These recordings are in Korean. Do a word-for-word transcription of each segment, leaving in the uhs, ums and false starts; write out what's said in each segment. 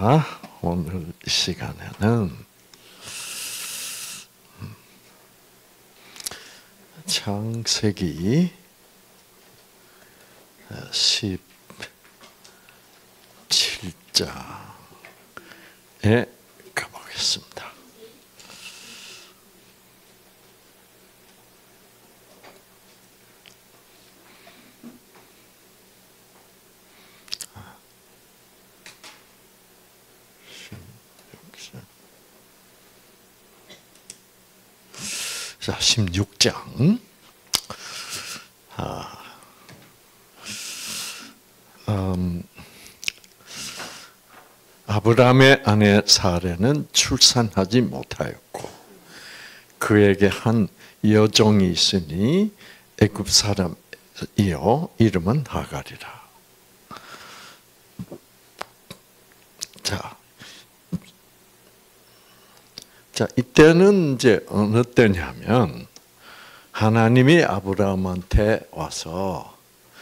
자, 오늘 이 시간에는 창세기 십칠 장에 가보겠습니다. 자, 십육 장. 아, 음, 아브라함의 아내 사레는 출산하지 못하였고 그에게 한 여종이 있으니 애굽 사람이요 이름은 하갈이라. 자, 자 이때는 이제 어느 때냐면 하나님이 아브라함한테 와서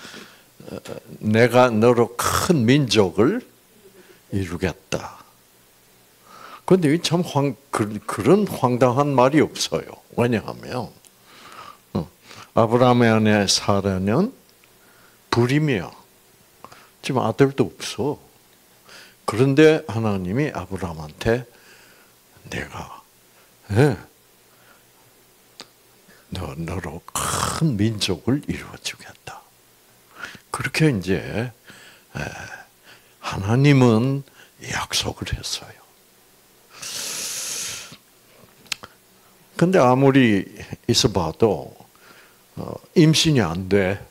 내가 너로 큰 민족을 이루겠다. 그런데 참 황, 그런 황당한 말이 없어요. 왜냐하면 아브라함의 아내 사라는 불임이야. 지금 아들도 없어. 그런데 하나님이 아브라함한테 내가 네, 너, 너로 큰 민족을 이루어주겠다. 그렇게 이제 하나님은 약속을 했어요. 근데 아무리 있어봐도 임신이 안 돼.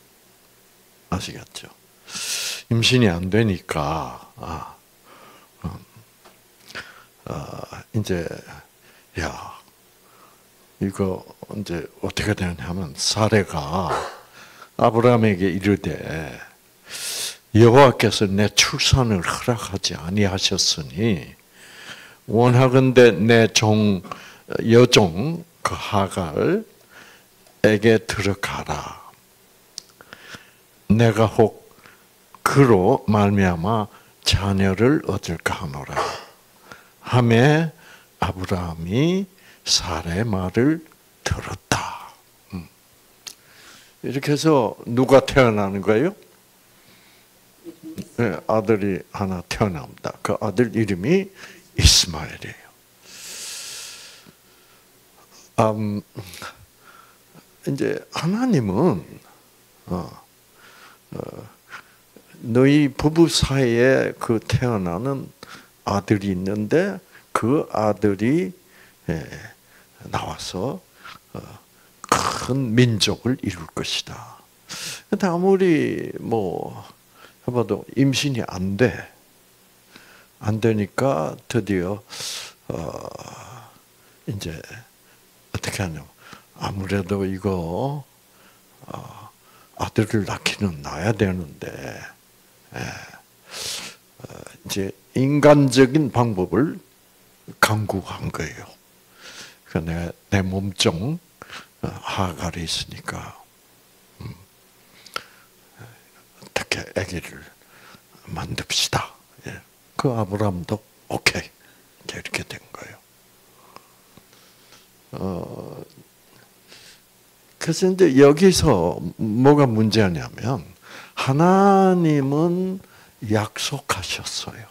아시겠죠? 임신이 안 되니까 아, 음, 아, 이제 야 이거 이제 어떻게 되냐면 사레가 아브라함에게 이르되 여호와께서 내 출산을 허락하지 아니하셨으니 원하건대 내 종 여종 그 하갈에게 들어가라. 내가 혹 그로 말미암아 자녀를 얻을까 하노라. 하매 아브라함이 사레의 말을 들었다. 이렇게 해서 누가 태어나는 거예요? 네, 아들이 하나 태어납니다. 그 아들 이름이 이스마엘이에요. 음, 이제 하나님은 어, 어, 너희 부부 사이에 그 태어나는 아들이 있는데 그 아들이 예, 나와서 어, 큰 민족을 이룰 것이다. 근데 아무리 뭐 해봐도 임신이 안 돼. 안 되니까 드디어 어 이제 어떻게 하냐? 아무래도 이거 어 아들을 낳기는 낳아야 되는데 예, 어 이제 인간적인 방법을 강구한 거예요. 그러니까 내 몸종 하갈이 있으니까 음, 어떻게 아기를 만듭시다. 예. 그 아브라함도 오케이 이렇게 된 거예요. 어, 그래서 이제 여기서 뭐가 문제냐면 하나님은 약속하셨어요.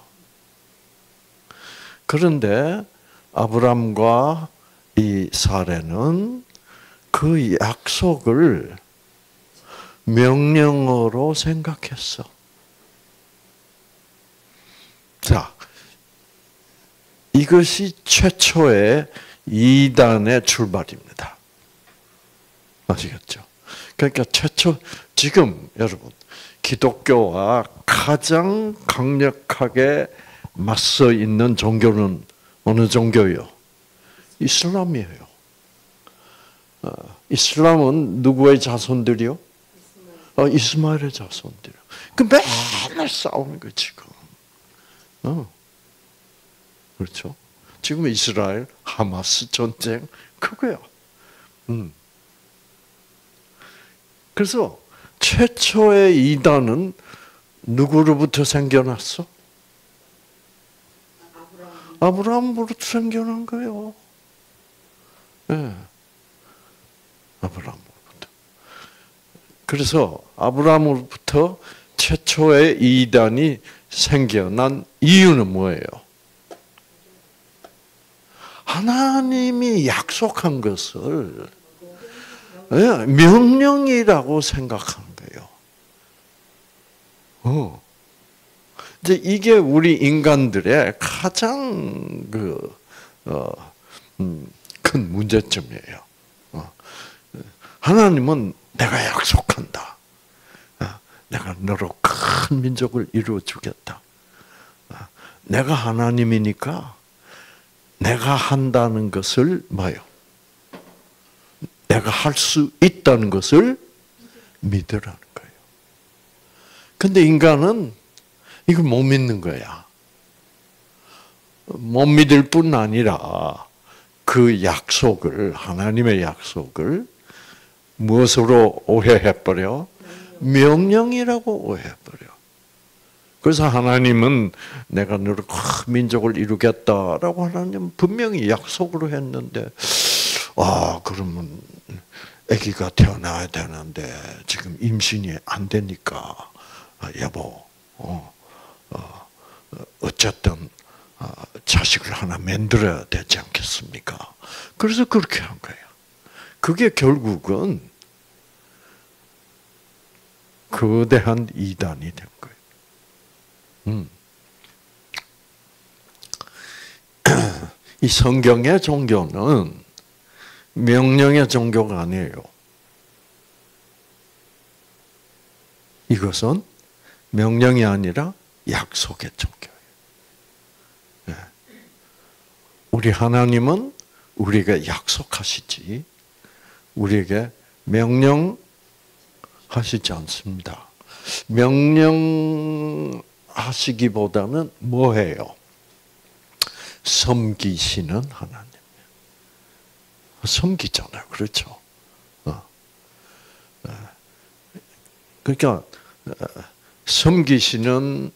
그런데 아브라함과 이 사레는 그 약속을 명령어로 생각했어. 자, 이것이 최초의 이단의 출발입니다. 아시겠죠? 그러니까 최초, 지금 여러분, 기독교와 가장 강력하게 맞서 있는 종교는 어느 종교요? 이슬람이에요. 어, 이슬람은 누구의 자손들이요? 어, 이스마엘의 자손들이요. 그 맨날 싸우는 거 지금. 어, 그렇죠? 지금 이스라엘 하마스 전쟁 그거야. 음. 그래서 최초의 이단은 누구로부터 생겨났어? 아브라함으로부터 생겨난 거예요. 네. 아브라함으로부터. 그래서 아브라함으로부터 최초의 이단이 생겨난 이유는 뭐예요? 하나님이 약속한 것을 명령이라고 생각하는 거예요. 어. 이제 이게 우리 인간들의 가장 그, 어, 음, 큰 문제점이에요. 어. 하나님은 내가 약속한다. 어. 내가 너로 큰 민족을 이루어 주겠다. 어. 내가 하나님이니까 내가 한다는 것을 뭐요? 내가 할 수 있다는 것을 믿으라는 거예요. 근데 인간은 이걸 못 믿는 거야. 못 믿을 뿐 아니라 그 약속을, 하나님의 약속을 무엇으로 오해해버려? 명령이라고 오해해버려. 그래서 하나님은 내가 너를 큰 민족을 이루겠다라고 하나님 분명히 약속으로 했는데, 아, 그러면 아기가 태어나야 되는데 지금 임신이 안 되니까, 아, 여보, 어, 어, 어쨌든 어, 자식을 하나 만들어야 되지 않겠습니까? 그래서 그렇게 한 거예요. 그게 결국은 거대한 이단이 된 거예요. 음. 이 성경의 종교는 명령의 종교가 아니에요. 이것은 명령이 아니라 약속의 종교예요. 네. 우리 하나님은 우리에게 약속하시지 우리에게 명령하시지 않습니다. 명령하시기보다는 뭐예요? 섬기시는 하나님. 섬기잖아요. 그렇죠? 어. 그러니까 섬기시는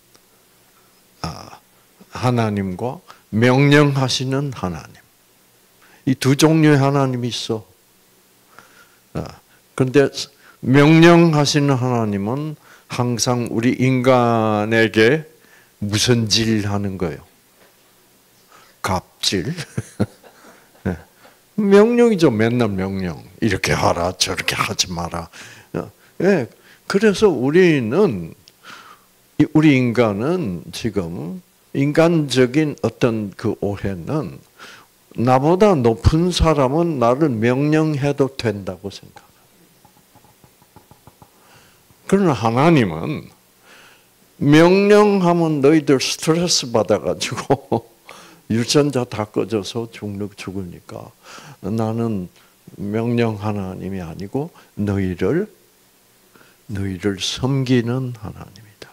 하나님과 명령하시는 하나님. 이 두 종류의 하나님이 있어. 그런데 명령하시는 하나님은 항상 우리 인간에게 무슨 질 하는 거예요? 갑질. 명령이죠. 맨날 명령. 이렇게 하라, 저렇게 하지 마라. 예. 그래서 우리는, 우리 인간은 지금 인간적인 어떤 그 오해는 나보다 높은 사람은 나를 명령해도 된다고 생각합니다. 그러나 하나님은 명령하면 너희들 스트레스 받아가지고 유전자 다 꺼져서 죽으니까 나는 명령 하나님이 아니고 너희를 너희를 섬기는 하나님이다.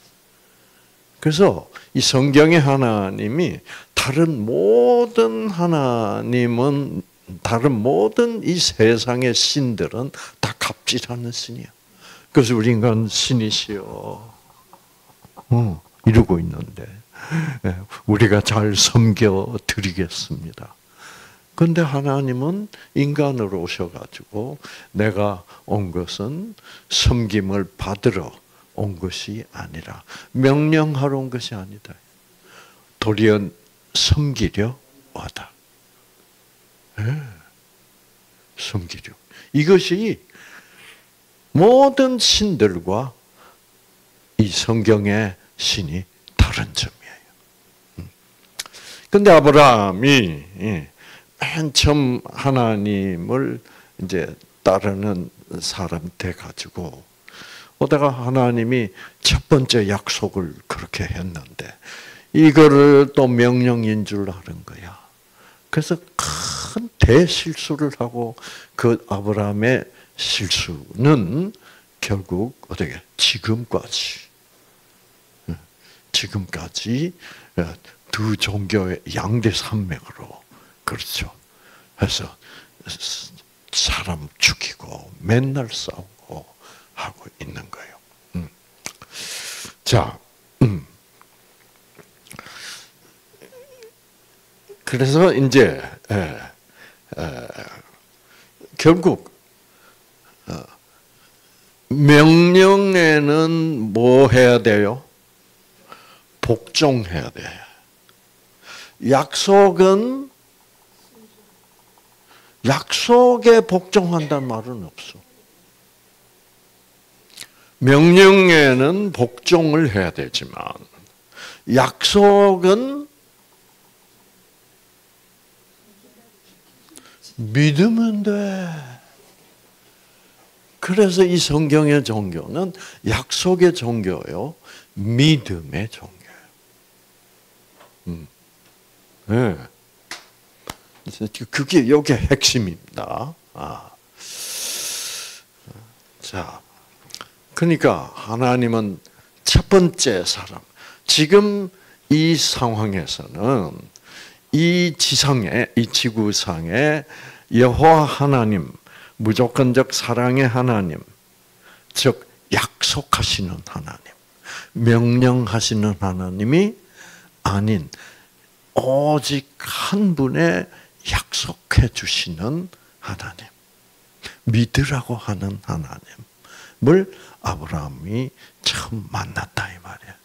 그래서 이 성경의 하나님이 다른 모든 하나님은 다른 모든 이 세상의 신들은 다 갑질하는 신이야. 그래서 우리 인간 신이시여 어, 이러고 있는데 우리가 잘 섬겨 드리겠습니다. 그런데 하나님은 인간으로 오셔가지고 내가 온 것은 섬김을 받으러 온 것이 아니라 명령하러 온 것이 아니다. 도리어 섬기려 왔다. 네. 섬기려. 이것이 모든 신들과 이 성경의 신이 다른 점이에요. 그런데 아브라함이 맨 처음 하나님을 이제 따르는 사람 돼 가지고 오다가 하나님이 첫 번째 약속을 그렇게 했는데 이거를 또 명령인 줄 아는 거야. 그래서 큰 대실수를 하고 그 아브라함의 실수는 결국 어떻게 지금까지 지금까지 두 종교의 양대 산맥으로 그렇죠. 그래서 사람 죽이고 맨날 싸우고 하고 있는 거예요. 음. 자, 음. 그래서 이제 에, 에, 결국 어, 명령에는 뭐 해야 돼요? 복종해야 돼. 약속은 약속에 복종한다는 말은 없어. 명령에는 복종을 해야 되지만 약속은 믿으면 돼. 그래서 이 성경의 종교는 약속의 종교요, 믿음의 종교예요. 음. 네. 그게 이게 핵심입니다. 아. 자, 그러니까 하나님은 첫 번째 사람. 지금 이 상황에서는 이 지상에, 이 지구상에 여호와 하나님, 무조건적 사랑의 하나님, 즉 약속하시는 하나님, 명령하시는 하나님이 아닌 오직 한 분의 약속해 주시는 하나님, 믿으라고 하는 하나님을 아브라함이 처음 만났다 이 말이에요.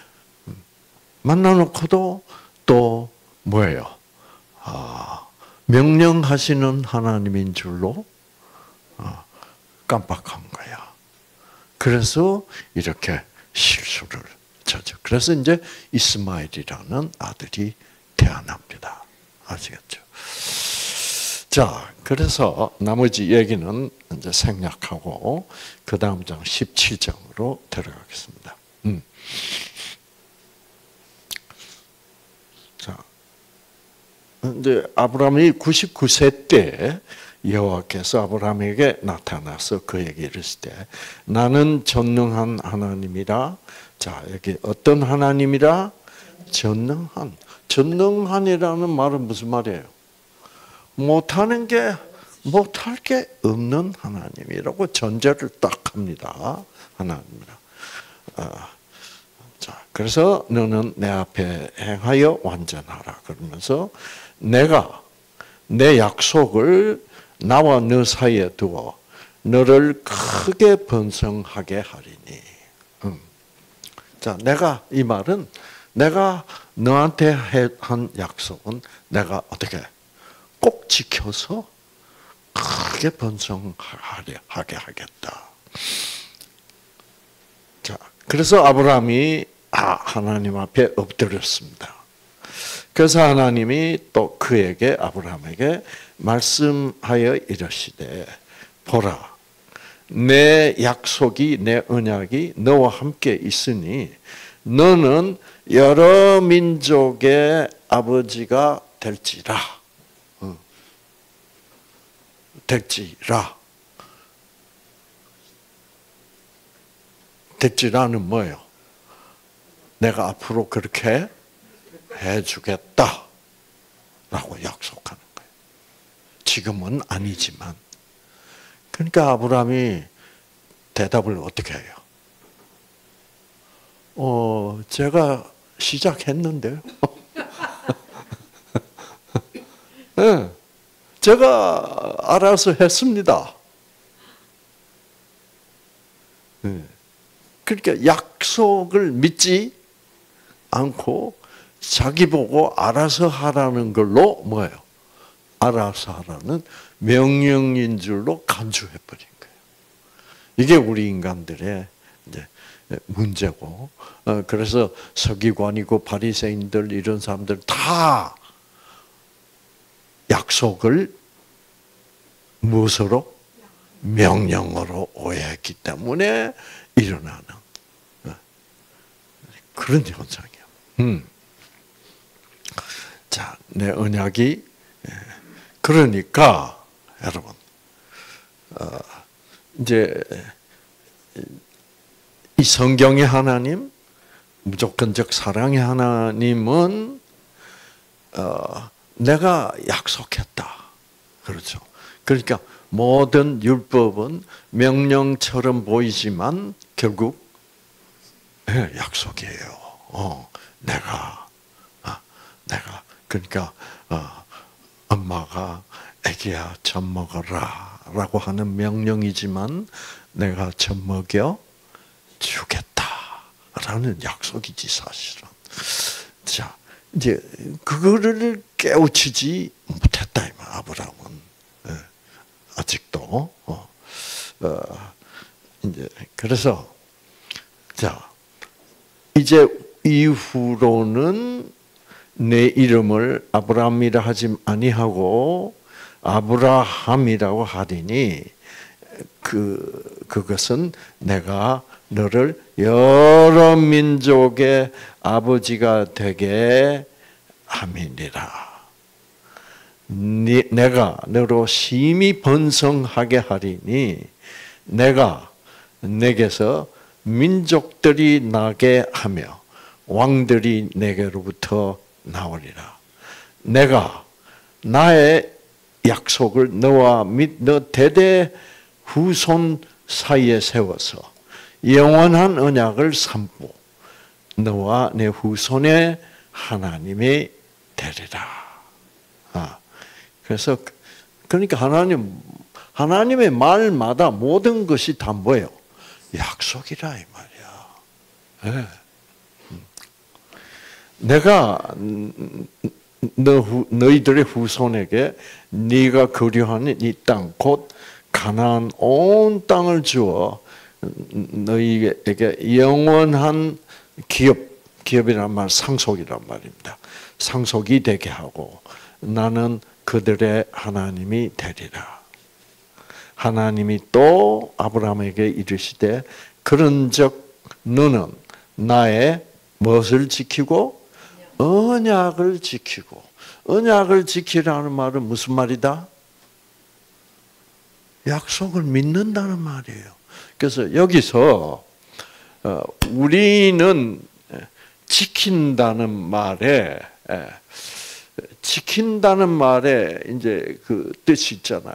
만나놓고도 또 뭐예요? 아, 명령하시는 하나님인 줄로 아, 깜빡한 거야. 그래서 이렇게 실수를 저죠. 그래서 이제 이스마엘이라는 아들이 태어납니다. 아시겠죠? 자, 그래서 나머지 얘기는 이제 생략하고 그 다음 장 십칠 장으로 들어가겠습니다. 음. 자, 이제 아브라함이 구십구 세 때 여호와께서 아브라함에게 나타나서 그에게 이르실 때 나는 전능한 하나님이라. 자, 여기 어떤 하나님이라? 전능한. 전능한이라는 말은 무슨 말이에요? 못하는 게, 못할 게 없는 하나님이라고 전제를 딱 합니다. 하나님이라. 아, 자, 그래서 너는 내 앞에 행하여 완전하라. 그러면서 내가 내 약속을 나와 너 사이에 두어 너를 크게 번성하게 하리니. 음. 자, 내가 이 말은 내가 너한테 한 약속은 내가 어떻게 꼭 지켜서 크게 번성하게 하겠다. 자, 그래서 아브라함이 아, 하나님 앞에 엎드렸습니다. 그래서 하나님이 또 그에게 아브라함에게 말씀하여 이르시되 보라 내 약속이 내 언약이 너와 함께 있으니 너는 여러 민족의 아버지가 될지라. 될지라. 될지라는 뭐예요? 내가 앞으로 그렇게 해주겠다 라고 약속하는 거예요. 지금은 아니지만. 그러니까 아브라함이 대답을 어떻게 해요? 어, 제가 시작했는데요. 네, 제가 알아서 했습니다. 네. 그러니까 약속을 믿지 않고 자기 보고 알아서 하라는 걸로 뭐예요? 알아서 하라는 명령인 줄로 간주해 버린 거예요. 이게 우리 인간들의 이제 문제고, 그래서 서기관이고 바리새인들 이런 사람들 다 약속을 무엇으로? 명령으로 오해했기 때문에 일어나는 그런 현상이에요. 음. 자, 내 언약이 그러니까 여러분 어, 이제 이 성경의 하나님, 무조건적 사랑의 하나님은 어, 내가 약속했다. 그렇죠. 그러니까 모든 율법은 명령처럼 보이지만 결국 네, 약속이에요. 어, 내가 아, 내가 그러니까 어, 엄마가 애기야 젖 먹어라라고 하는 명령이지만 내가 젖 먹여 주겠다라는 약속이지 사실은. 자 이제 그거를 깨우치지 못했다 이 말. 아브라함은 예, 아직도 어, 어, 이제 그래서 자 이제 이후로는 내 이름을 아브라함이라 하지 아니하고 아브라함이라고 하리니 그 그것은 내가 너를 여러 민족의 아버지가 되게 함이니라. 내가 너로 심히 번성하게 하리니 내가 내게서 민족들이 나게 하며 왕들이 내게로부터 나오리라. 내가 나의 약속을 너와 및 너 대대 후손 사이에 세워서 영원한 언약을 삼고 너와 내 후손의 하나님이 되리라. 아, 그래서 그러니까 하나님 하나님의 말마다 모든 것이 다 뭐예요? 약속이라 이 말이야. 네. 내가 너, 너희들의 후손에게 네가 거류하는 이 땅 곧 가나안 온 땅을 주어 너희에게 영원한 기업, 기업이란 말 상속이란 말입니다. 상속이 되게 하고 나는 그들의 하나님이 되리라. 하나님이 또 아브라함에게 이르시되 그런즉 너는 나의 무엇을 지키고 언약을 지키고. 언약을 지키라는 말은 무슨 말이다? 약속을 믿는다는 말이에요. 그래서 여기서 우리는 지킨다는 말에 지킨다는 말에 이제 그 뜻이 있잖아요.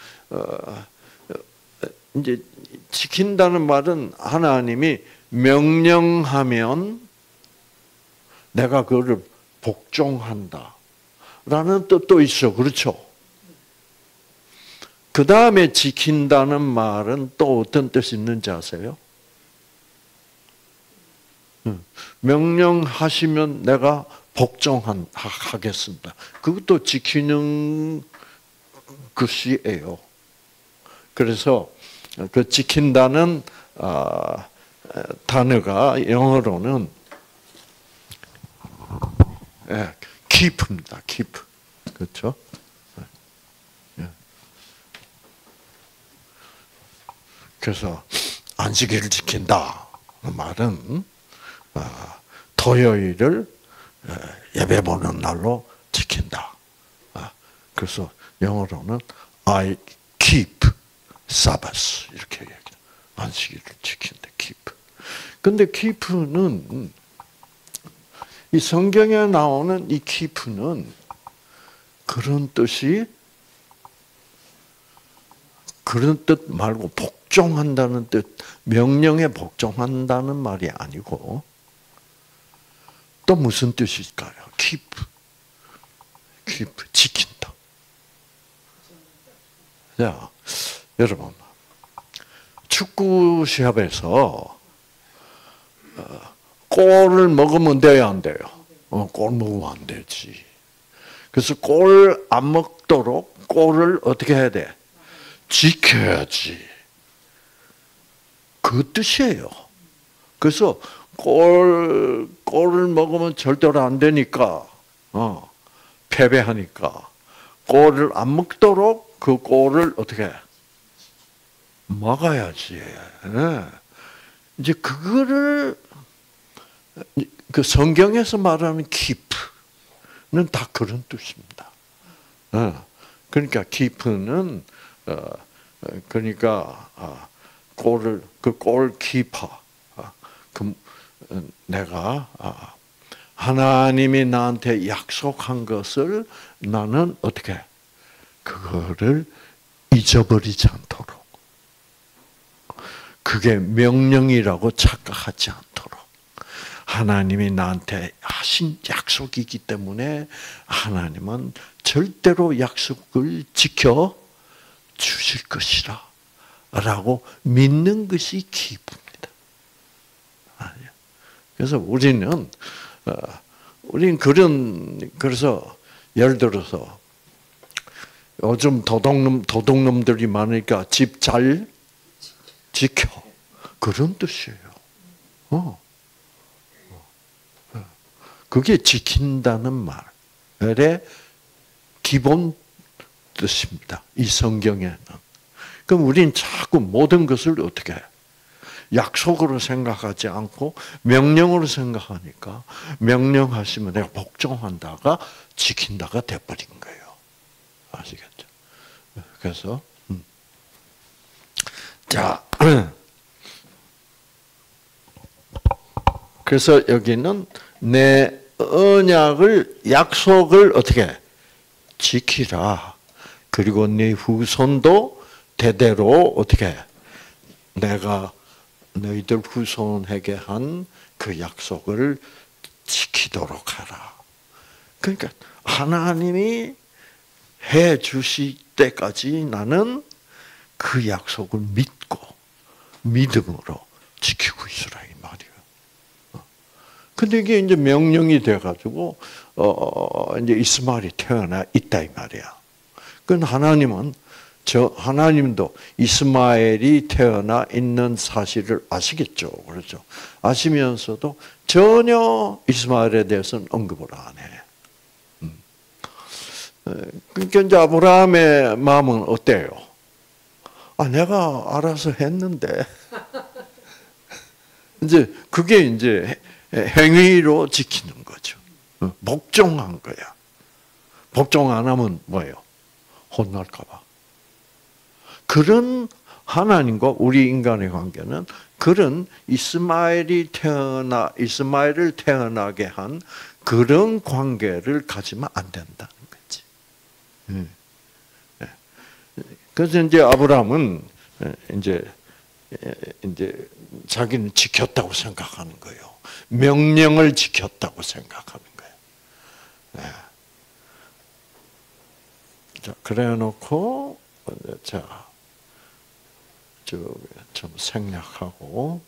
이제 지킨다는 말은 하나님이 명령하면 내가 그거를 복종한다 라는 뜻도 있어. 그렇죠? 그 다음에 지킨다는 말은 또 어떤 뜻이 있는지 아세요? 명령하시면 내가 복종하겠습니다. 그것도 지키는 것이에요. 그래서 그 지킨다는 단어가 영어로는 keep입니다. keep. 그렇죠? 그래서 안식일을 지킨다. 그 말은 토요일을 예배 보는 날로 지킨다. 그래서 영어로는 I keep Sabbath 이렇게 얘기해요. 안식일을 지킨다. keep. 근데 keep는 이 성경에 나오는 이 keep는 그런 뜻이 그런 뜻 말고 복종한다는 뜻, 명령에 복종한다는 말이 아니고 또 무슨 뜻일까요? keep, keep, 지킨다. 자, 여러분, 축구 시합에서 골을 먹으면 돼야 안 돼요? 어, 골 먹으면 안 되지. 그래서 골 안 먹도록 골을 어떻게 해야 돼? 지켜야지. 그 뜻이에요. 그래서 골, 골을 먹으면 절대로 안 되니까, 어, 패배하니까, 골을 안 먹도록 그 골을 어떻게 해? 막아야지. 네. 이제 그거를, 그 성경에서 말하는 keep는 다 그런 뜻입니다. 네. 그러니까 keep는, 어, 그러니까, 어, 골을, 그 골키퍼, 어, 그, 내가, 어, 하나님이 나한테 약속한 것을 나는 어떻게, 그거를 잊어버리지 않도록. 그게 명령이라고 착각하지 않도록. 하나님이 나한테 하신 약속이기 때문에 하나님은 절대로 약속을 지켜 주실 것이라 라고 믿는 것이 기쁨입니다. 그래서 우리는 우리는 그런 그래서 예를 들어서 요즘 도둑놈 도둑놈들이 많으니까 집 잘 지켜 그런 뜻이에요. 어. 그게 지킨다는 말의 기본 뜻입니다. 이 성경에는. 그럼 우리는 자꾸 모든 것을 어떻게 해? 약속으로 생각하지 않고 명령으로 생각하니까 명령하시면 내가 복종한다가 지킨다가 돼버린 거예요. 아시겠죠? 그래서 음. 자, 그래서 여기는 내 언약을 약속을 어떻게 지키라. 그리고 네 후손도 대대로 어떻게 내가 너희들 후손에게 한 그 약속을 지키도록 하라. 그러니까 하나님이 해 주실 때까지 나는 그 약속을 믿고 믿음으로 지키고 있으라 이 말이에요. 근데 이게 이제 명령이 돼가지고 어 이제 이스마엘이 태어나 있다 이 말이야. 그건 하나님은 저 하나님도 이스마엘이 태어나 있는 사실을 아시겠죠, 그렇죠? 아시면서도 전혀 이스마엘에 대해서는 언급을 안 해. 음. 그러니까 이제 아브라함의 마음은 어때요? 아, 내가 알아서 했는데 이제 그게 이제 행위로 지키는 거죠. 복종한 거야. 복종 안 하면 뭐예요? 혼날까 봐. 그런 하나님과 우리 인간의 관계는 그런 이스마엘이 태어나 이스마엘을 태어나게 한 그런 관계를 가지면 안 된다는 거지. 그래서 이제 아브라함은 이제 이제 자기는 지켰다고 생각하는 거예요. 명령을 지켰다고 생각하는 거예요. 자, 그래놓고 자. 좀 생략하고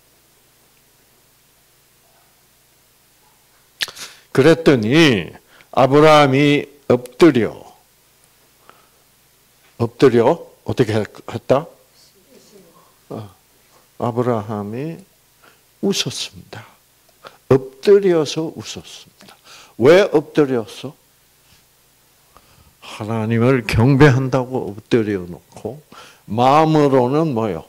그랬더니 아브라함이 엎드려 엎드려 어떻게 했다? 아브라함이 웃었습니다. 엎드려서 웃었습니다. 왜 엎드렸어? 하나님을 경배한다고 엎드려 놓고 마음으로는 뭐요?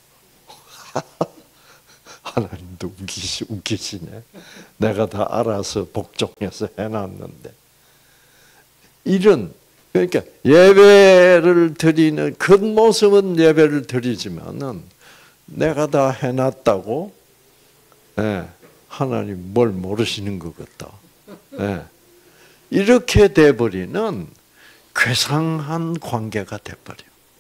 하나님도 웃기시, 웃기시네. 내가 다 알아서 복종해서 해놨는데. 이런, 그러니까 예배를 드리는, 겉모습은 예배를 드리지만은 내가 다 해놨다고, 예, 하나님 뭘 모르시는 것 같다. 예, 이렇게 돼버리는 괴상한 관계가 돼버려.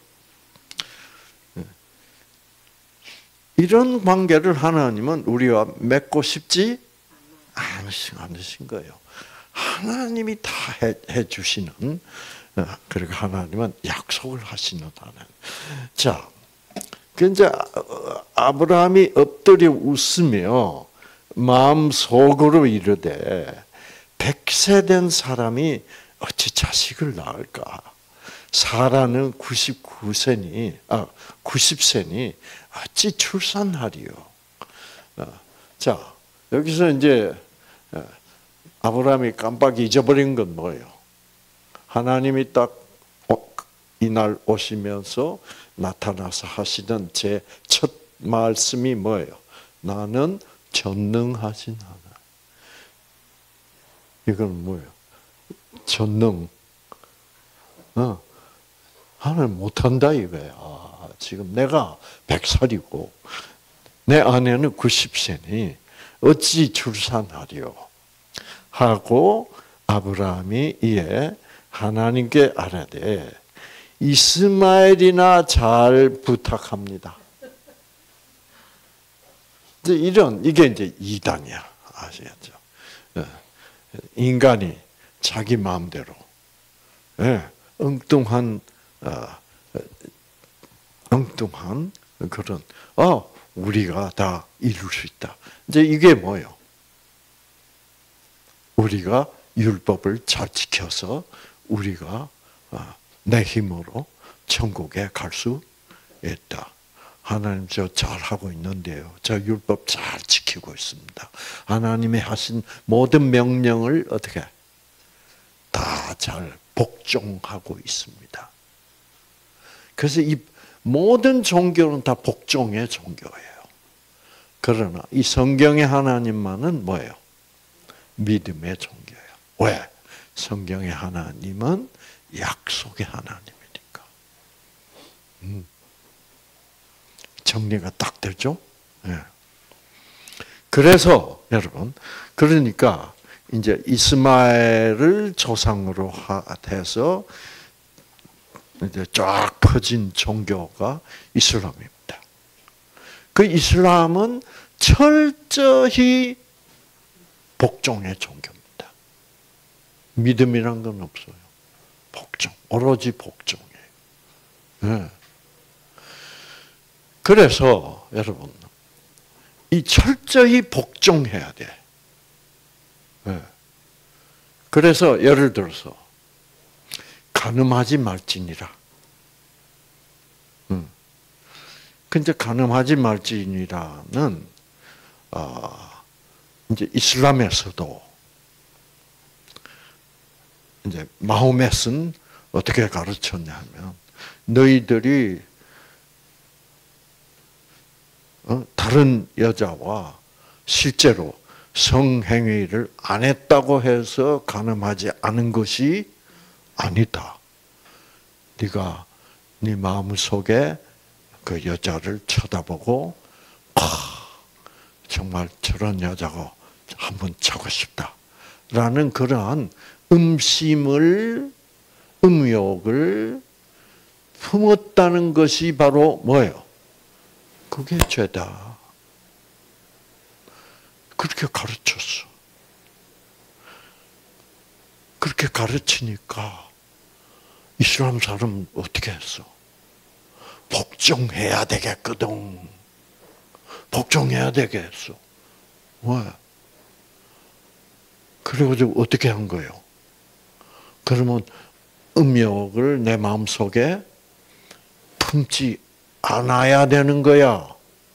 이런 관계를 하나님은 우리와 맺고 싶지 않으신 거예요. 하나님이 다 해 주시는, 그리고 하나님은 약속을 하시는 하나님. 자, 그 이제 아브라함이 엎드려 웃으며 마음 속으로 이르되 백세 된 사람이 어찌 자식을 낳을까? 사라는 구십구 세니, 아, 구십 세니 어찌 출산하리요? 자, 여기서 이제 아브라함이 깜빡 잊어버린 건 뭐예요? 하나님이 딱 이날 오시면서 나타나서 하시던 제 첫 말씀이 뭐예요? 나는 전능하신 하나님. 이건 뭐예요? 전능. 어. 하나님 못한다 이거야. 지금 내가 백 살이고 내 아내는 구십 세니 어찌 출산하리요? 하고 아브라함이 이에 하나님께 아뢰되 이스마엘이나 잘 부탁합니다. 이제 이런 이게 이제 이단이야. 아시겠죠? 인간이 자기 마음대로 엉뚱한 엉뚱한 그런 어 우리가 다 이룰 수 있다. 이제 이게 뭐예요? 우리가 율법을 잘 지켜서 우리가 내 힘으로 천국에 갈 수 있다. 하나님 저 잘하고 있는데요. 저 율법 잘 지키고 있습니다. 하나님이 하신 모든 명령을 어떻게 다 잘 복종하고 있습니다. 그래서 이 모든 종교는 다 복종의 종교예요. 그러나 이 성경의 하나님만은 뭐예요? 믿음의 종교예요. 왜? 성경의 하나님은 약속의 하나님이니까. 음. 정리가 딱 되죠? 네. 그래서 여러분, 그러니까 이제 이스마엘을 조상으로 해서 이제 쫙 퍼진 종교가 이슬람입니다. 그 이슬람은 철저히 복종의 종교입니다. 믿음이란 건 없어요. 복종, 오로지 복종이에요. 네. 그래서 여러분, 이 철저히 복종해야 돼. 네. 그래서 예를 들어서 간음하지 말지니라. 음. 근데 간음하지 말지니라는 어, 이제 이슬람에서도 이제 마호멧은 어떻게 가르쳤냐면 너희들이 어, 다른 여자와 실제로 성행위를 안 했다고 해서 간음하지 않은 것이 아니다. 네가 네 마음 속에 그 여자를 쳐다보고 아, 정말 저런 여자가 한번 차고 싶다라는 그러한 음심을 음욕을 품었다는 것이 바로 뭐예요? 그게 죄다. 그렇게 가르쳤어. 그렇게 가르치니까 이슬람 사람 어떻게 했어? 복종해야 되겠거든. 복종해야 되겠어. 왜? 그래가지고 어떻게 한 거예요? 그러면 음욕을 내 마음속에 품지 않아야 되는 거야.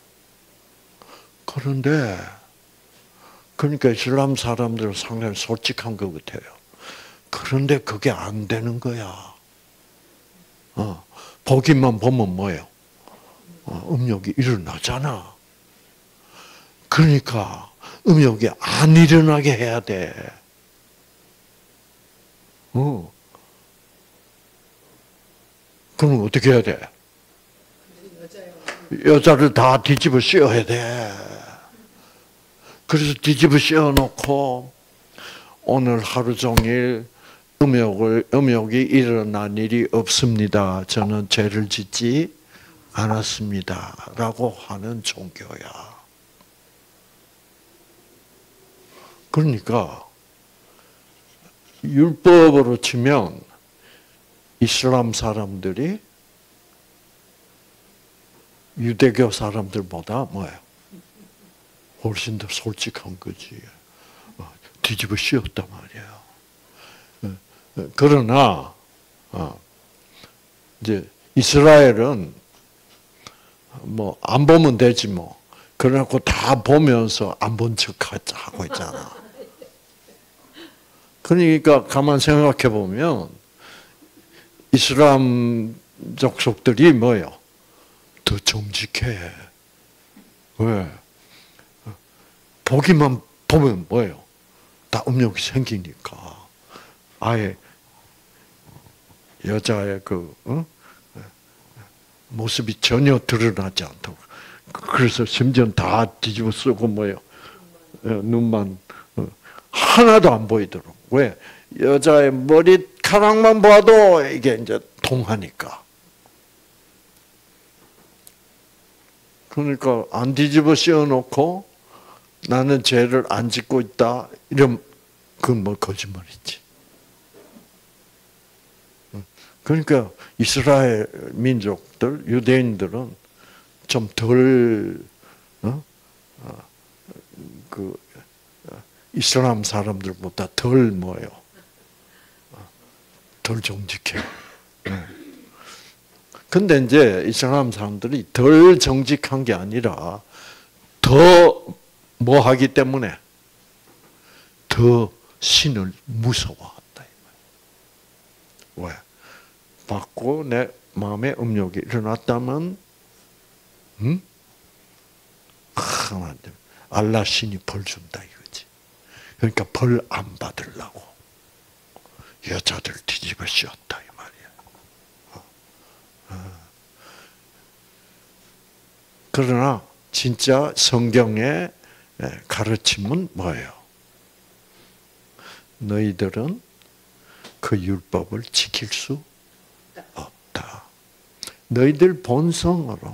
그런데 그러니까 이슬람 사람들은 상당히 솔직한 것 같아요. 그런데 그게 안 되는 거야. 어, 보기만 보면 뭐예요? 어, 음욕이 일어나잖아. 그러니까 음욕이 안 일어나게 해야 돼. 어. 그럼 어떻게 해야 돼? 여자를 다 뒤집어 씌워야 돼. 그래서 뒤집어 씌워놓고 오늘 하루 종일 음욕을, 음욕이 일어난 일이 없습니다. 저는 죄를 짓지 않았습니다. 라고 하는 종교야. 그러니까 율법으로 치면 이슬람 사람들이 유대교 사람들보다 뭐예요? 훨씬 더 솔직한 거지. 뒤집어 씌웠단 말이에요. 그러나 이제 이스라엘은 뭐 안 보면 되지 뭐. 그래갖고 다 보면서 안 본 척 하고 있잖아. 그러니까 가만 생각해 보면 이슬람 족속들이 뭐예요? 더 정직해. 왜? 보기만 보면 뭐예요? 다 음욕이 생기니까. 아예 여자의 그 어? 모습이 전혀 드러나지 않도록. 그래서 심지어 다 뒤집어 쓰고 뭐예요? 눈만 하나도 안 보이도록. 왜? 여자의 머리카락만 봐도 이게 이제 통하니까. 그러니까 안 뒤집어 씌워놓고 나는 죄를 안 짓고 있다. 이런 그건 뭐 거짓말이지. 그러니까 이스라엘 민족들, 유대인들은 좀 덜, 어? 어, 그 이슬람 사람들보다 덜 뭐예요? 덜 정직해요. 네. 근데 이제 이슬람 사람들이 덜 정직한 게 아니라 더 뭐 하기 때문에 더 신을 무서워한다. 왜? 받고 내 마음에 음욕이 일어났다면, 응? 하나님, 알라 신이 벌 준다 이거지. 그러니까 벌 안 받으려고 여자들 뒤집어 씌웠다 이 말이야. 어. 어. 그러나 진짜 성경의 가르침은 뭐예요? 너희들은 그 율법을 지킬 수 없다. 너희들 본성으로,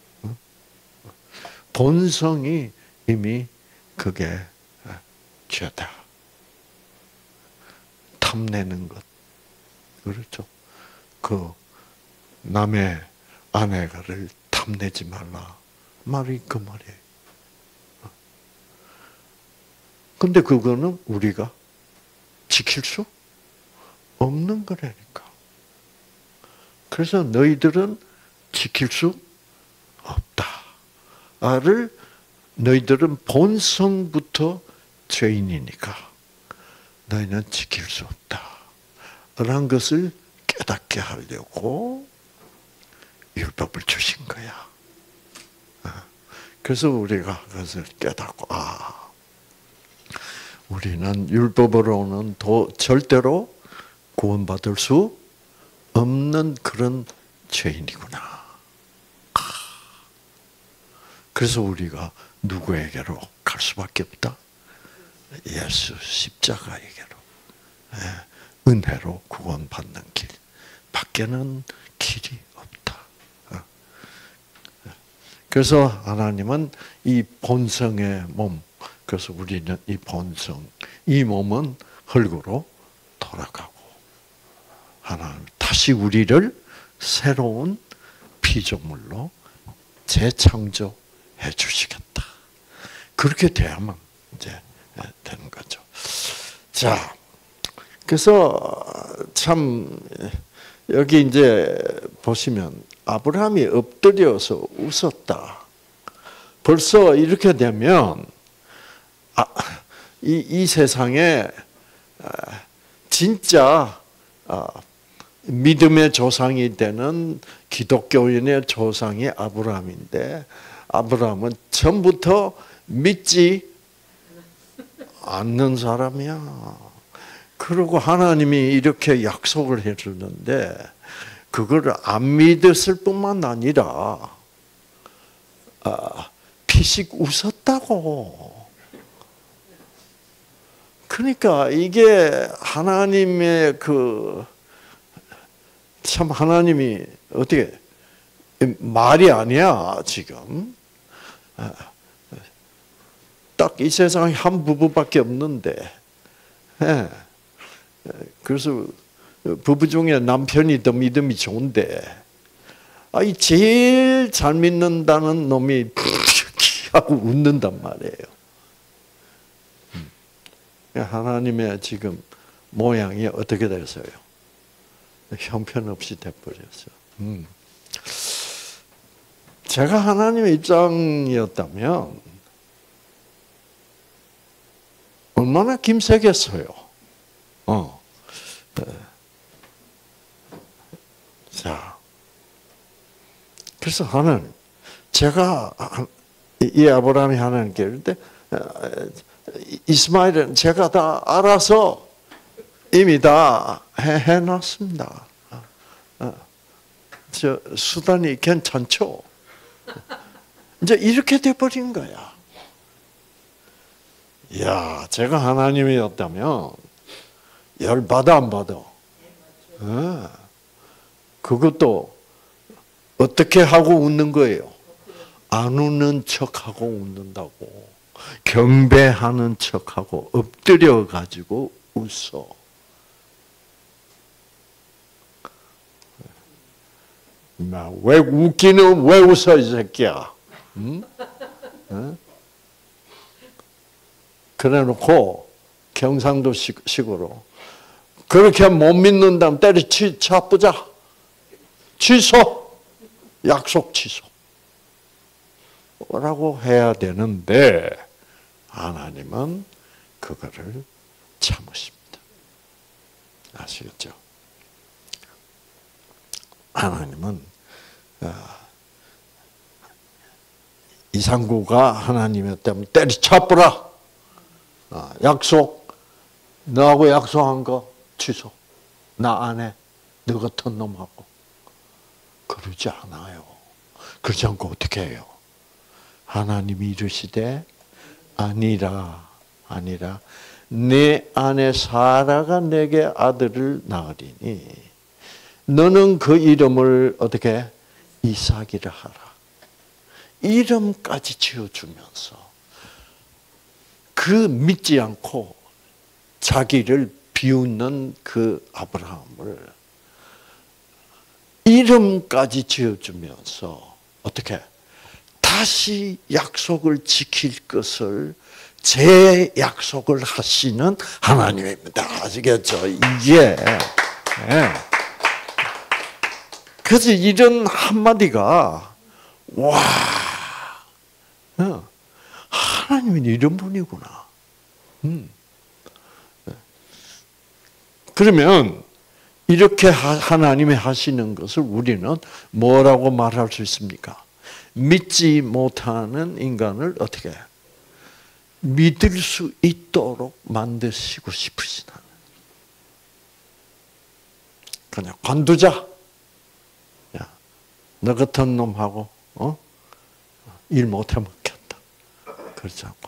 본성이 이미 그게 죄다. 탐내는 것. 그렇죠. 그 남의 아내를 탐내지 말라. 말이 그 말이에요. 근데 그거는 우리가 지킬 수 없는 거라니까. 그래서 너희들은 지킬 수 없다를, 너희들은 본성부터 죄인이니까 너희는 지킬 수 없다 라는 것을 깨닫게 하려고 율법을 주신 거야. 그래서 우리가 그것을 깨닫고, 아, 우리는 율법으로는 도, 절대로 구원받을 수 없는 그런 죄인이구나. 그래서 우리가 누구에게로 갈 수밖에 없다? 예수 십자가에게로. 은혜로 구원받는 길 밖에는 길이 없다. 그래서 하나님은 이 본성의 몸, 그래서 우리는 이 본성, 이 몸은 흙으로 돌아가고 하나님 다시 우리를 새로운 피조물로 재창조해 주시겠다. 그렇게 돼야만 이제 되는 거죠. 자, 그래서 참 여기 이제 보시면 아브라함이 엎드려서 웃었다. 벌써 이렇게 되면 아, 이, 이 세상에 진짜 믿음의 조상이 되는 기독교인의 조상이 아브라함인데, 아브라함은 처음부터 믿지 않는 사람이야. 그리고 하나님이 이렇게 약속을 해주는데 그걸 안 믿었을 뿐만 아니라 아, 피식 웃었다고. 그러니까 이게 하나님의 그 참 하나님이 어떻게 말이 아니야 지금. 딱 이 세상에 한 부부밖에 없는데, 그래서 부부 중에 남편이 더 믿음이 좋은데, 아이 제일 잘 믿는다는 놈이 하고 웃는단 말이에요. 하나님의 지금 모양이 어떻게 됐어요? 형편없이 돼버렸어요. 음. 제가 하나님의 입장이었다면 얼마나 김새겠어요. 어. 자, 그래서 하나님, 제가 이 아브라함이 하나님께 이럴 때 이스마엘은 제가 다 알아서 이미 다 해, 해놨습니다. 저 수단이 괜찮죠? 이제 이렇게 돼버린 거야. 야, 제가 하나님이었다면 열 받아 안 받아? 네. 그것도 어떻게 하고 웃는 거예요? 안 웃는 척하고 웃는다고. 경배하는 척하고 엎드려 가지고 웃어. 왜 웃기는 왜 웃어 이 새끼야? 응? 응? 그래놓고 경상도 식으로 그렇게 못 믿는다면 때려치 차쁘자. 취소. 약속 취소. 라고 해야 되는데 하나님은 그거를 참으십니다. 아시겠죠? 하나님은 이상구가 하나님이었다면 때려쳐버라. 약속, 너하고 약속한 거 취소. 나 안 해. 너 같은 놈하고. 그러지 않아요. 그러지 않고 어떻게 해요? 하나님이 이르시되 아니라 아니라 내 아내 사라가 내게 아들을 낳으리니 너는 그 이름을 어떻게 이삭이라 하라. 이름까지 지어주면서 그 믿지 않고 자기를 비웃는 그 아브라함을 이름까지 지어주면서 어떻게 다시 약속을 지킬 것을 제 약속을 하시는 하나님입니다. 아시겠죠? 이게 네. 그래서 이런 한마디가 와 하나님은 이런 분이구나. 음. 그러면 이렇게 하나님이 하시는 것을 우리는 뭐라고 말할 수 있습니까? 믿지 못하는 인간을 어떻게 믿을 수 있도록 만드시고 싶으신 하나님. 그냥 관두자. 야, 너 같은 놈하고 어? 일 못해 먹겠다. 그렇지 않고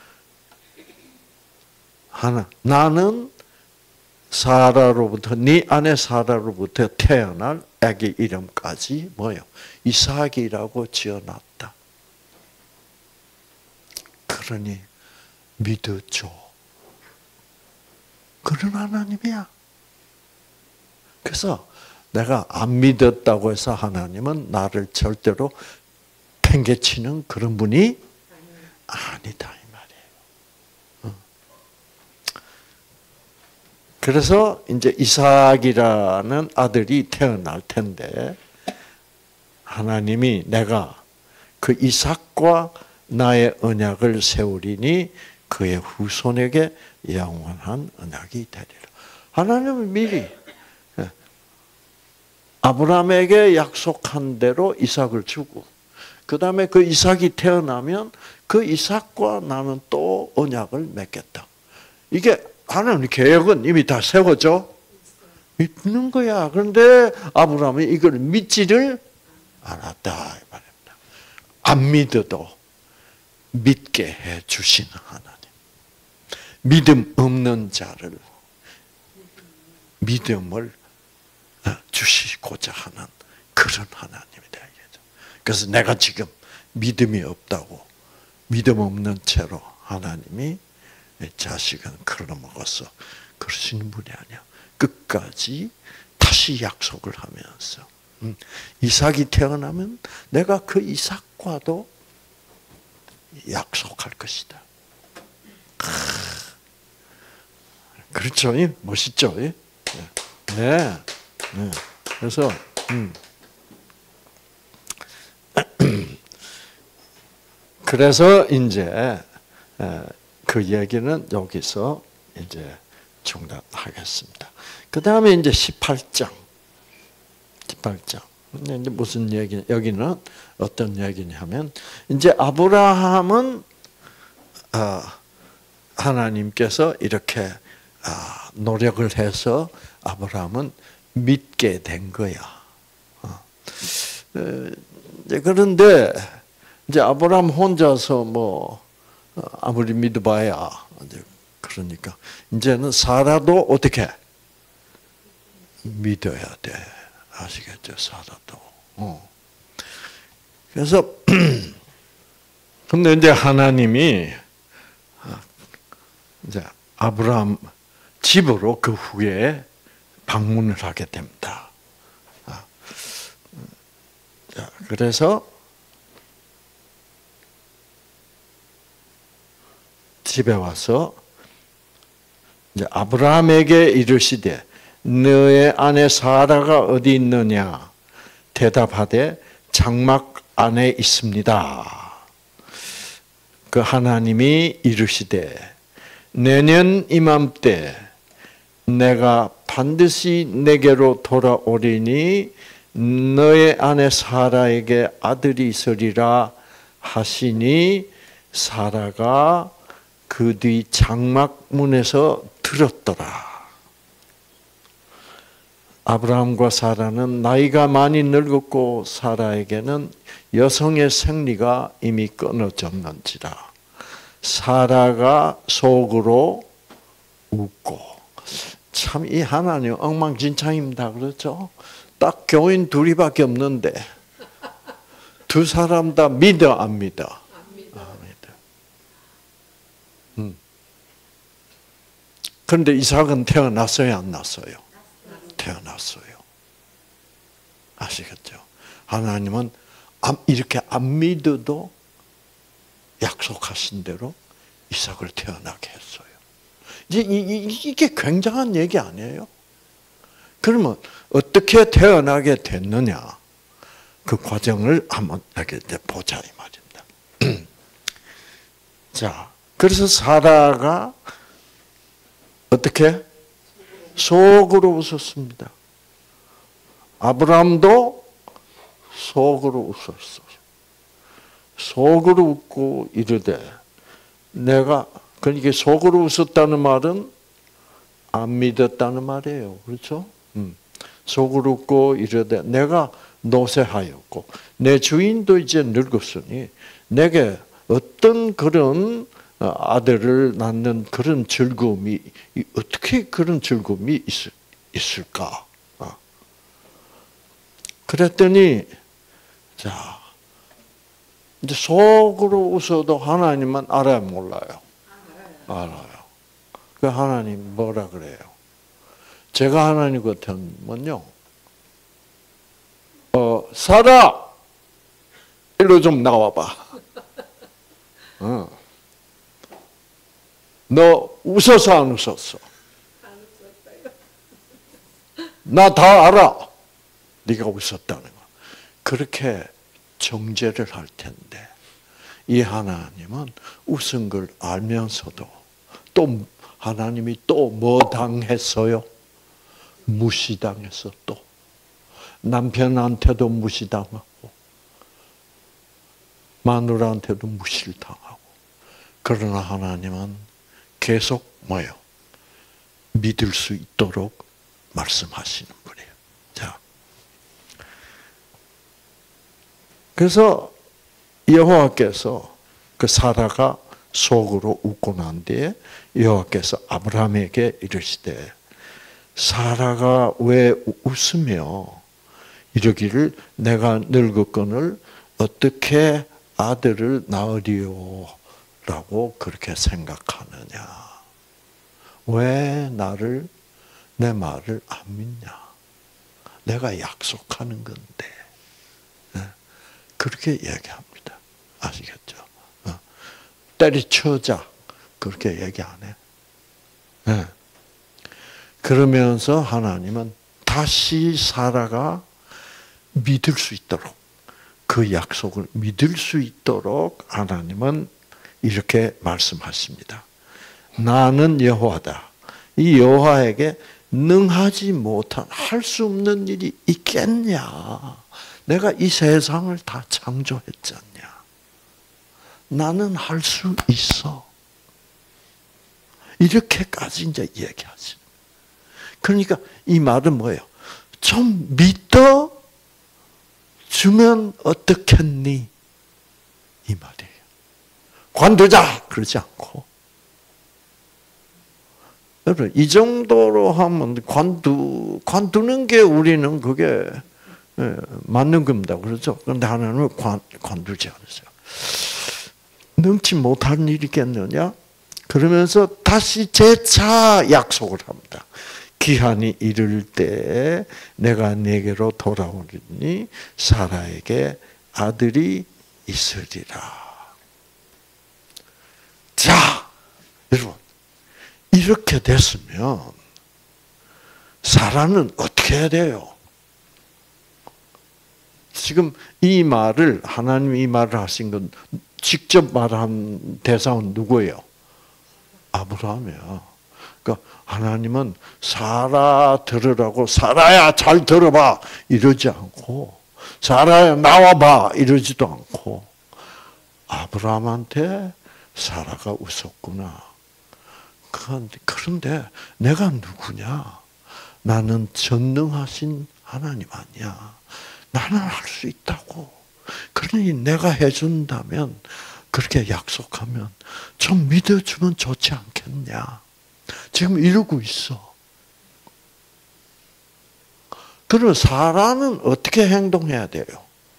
하나 나는 사라로부터 네 아내 사라로부터 태어날 아기 이름까지 뭐요? 이삭이라고 지어놨다. 그러니 믿어줘. 그런 하나님이야. 그래서 내가 안 믿었다고 해서 하나님은 나를 절대로 팽개치는 그런 분이 아니다 이 말이에요. 그래서 이제 이삭이라는 아들이 태어날 텐데 하나님이 내가 그 이삭과 나의 언약을 세우리니 그의 후손에게 영원한 언약이 되리라. 하나님은 미리 아브라함에게 약속한 대로 이삭을 주고 그 다음에 그 이삭이 태어나면 그 이삭과 나는 또 언약을 맺겠다. 이게 하나님 계획은 이미 다 세워져 있는 거야. 그런데 아브라함이 이걸 믿지를 않았다 이 말입니다. 안 믿어도 믿게 해 주시는 하나님. 믿음 없는 자를 믿음을 주시고자 하는 그런 하나님이다. 그래서 내가 지금 믿음이 없다고 믿음 없는 채로 하나님이 자식은 걸어먹었어. 그러시는 분이 아니야. 끝까지 다시 약속을 하면서 이삭이 태어나면 내가 그 이삭과도 약속할 것이다. 그렇죠? 멋있죠? 네. 네. 그래서 음. 그래서 이제 그 얘기는 여기서 이제 중단하겠습니다. 그 다음에 이제 십팔 장. 십팔 장. 이제 무슨 얘기, 여기는 어떤 얘기냐면, 이제 아브라함은, 하나님께서 이렇게 노력을 해서 아브라함은 믿게 된 거야. 그런데, 이제 아브라함 혼자서 뭐, 아무리 믿어봐야, 이제 그러니까, 이제는 사라도 어떻게? 믿어야 돼. 아시겠죠? 사라도. 어. 그래서, 근데 이제 하나님이 이제 아브라함 집으로 그 후에 방문을 하게 됩니다. 자, 그래서 집에 와서 이제 아브라함에게 이르시되 너의 아내 사라가 어디 있느냐? 대답하되 장막 안에 있습니다. 그 하나님이 이르시되 내년 이맘때 내가 반드시 내게로 돌아오리니 너의 아내 사라에게 아들이 있으리라 하시니 사라가 그 뒤 장막문에서 들었더라. 아브라함과 사라는 나이가 많이 늙었고 사라에게는 여성의 생리가 이미 끊어졌는지라. 사라가 속으로 웃고, 참 이 하나님 엉망진창입니다. 그렇죠? 딱 교인 둘이밖에 없는데 두 사람 다 믿어 안 믿어? 안 믿어. 안 믿어. 음. 그런데 이삭은 태어났어요, 안 났어요? 태어났어요. 아시겠죠? 하나님은 이렇게 안 믿어도 약속하신 대로 이삭을 태어나게 했어요. 이게 굉장한 얘기 아니에요? 그러면 어떻게 태어나게 됐느냐? 그 과정을 한번 이렇게 보자 이 말입니다. 자, 그래서 사라가 어떻게? 속으로 웃었습니다. 아브라함도 속으로 웃었어요. 속으로 웃고 이르되 내가, 그러니까 속으로 웃었다는 말은 안 믿었다는 말이에요. 그렇죠? 음. 속으로 웃고 이르되 내가 노쇠하였고 내 주인도 이제 늙었으니 내게 어떤 그런 아들을 낳는 그런 즐거움이, 어떻게 그런 즐거움이 있을, 있을까? 그랬더니, 자, 이제 속으로 웃어도 하나님만 알아요, 몰라요? 알아요. 그 하나님 뭐라 그래요? 제가 하나님 같으면요, 어, 사라! 일로 좀 나와봐. 어. 너 웃어서 안 웃었어? 나 다 알아. 네가 웃었다는 거. 그렇게 정죄를 할 텐데 이 하나님은 웃은 걸 알면서도 또 하나님이 또 뭐 당했어요? 무시당했어. 또 남편한테도 무시당하고 마누라한테도 무시를 당하고. 그러나 하나님은 계속 뭐요? 믿을 수 있도록 말씀하시는 분이에요. 자, 그래서 여호와께서 그 사라가 속으로 웃고 난 뒤에 여호와께서 아브라함에게 이르시되 사라가 왜 웃으며 이러기를 내가 늙었거늘 어떻게 아들을 낳으리요? 라고 그렇게 생각하느냐? 왜 나를, 내 말을 안 믿냐? 내가 약속하는 건데. 그렇게 얘기합니다. 아시겠죠? 때리쳐자. 그렇게 얘기 안 해. 그러면서 하나님은 다시 사라가 믿을 수 있도록, 그 약속을 믿을 수 있도록 하나님은 이렇게 말씀하십니다. 나는 여호와다. 이 여호와에게 능하지 못한, 할 수 없는 일이 있겠냐? 내가 이 세상을 다 창조했잖냐? 나는 할 수 있어. 이렇게까지 이제 얘기하지. 그러니까 이 말은 뭐예요? 좀 믿어 주면 어떻겠니? 이 말이에요. 관두자! 그러지 않고. 여러분, 이 정도로 하면 관두, 관두는 게 우리는 그게 맞는 겁니다. 그렇죠? 그런데 하나님은 관, 관두지 않으세요. 능치 못한 일이겠느냐? 그러면서 다시 재차 약속을 합니다. 기한이 이를 때 내가 네게로 돌아오리니 사라에게 아들이 있으리라. 자, 여러분, 이렇게 됐으면 사라는 어떻게 해야 돼요? 지금 이 말을, 하나님이 이 말을 하신 건 직접 말한 대상은 누구예요? 아브라함이야. 그러니까 하나님은 사라 들으라고, 사라야 잘 들어봐 이러지 않고, 사라야 나와봐 이러지도 않고, 아브라함한테 사라가 웃었구나. 그런데 내가 누구냐? 나는 전능하신 하나님 아니야. 나는 할 수 있다고. 그러니 내가 해준다면, 그렇게 약속하면 좀 믿어주면 좋지 않겠냐. 지금 이러고 있어. 그럼 사라는 어떻게 행동해야 돼요?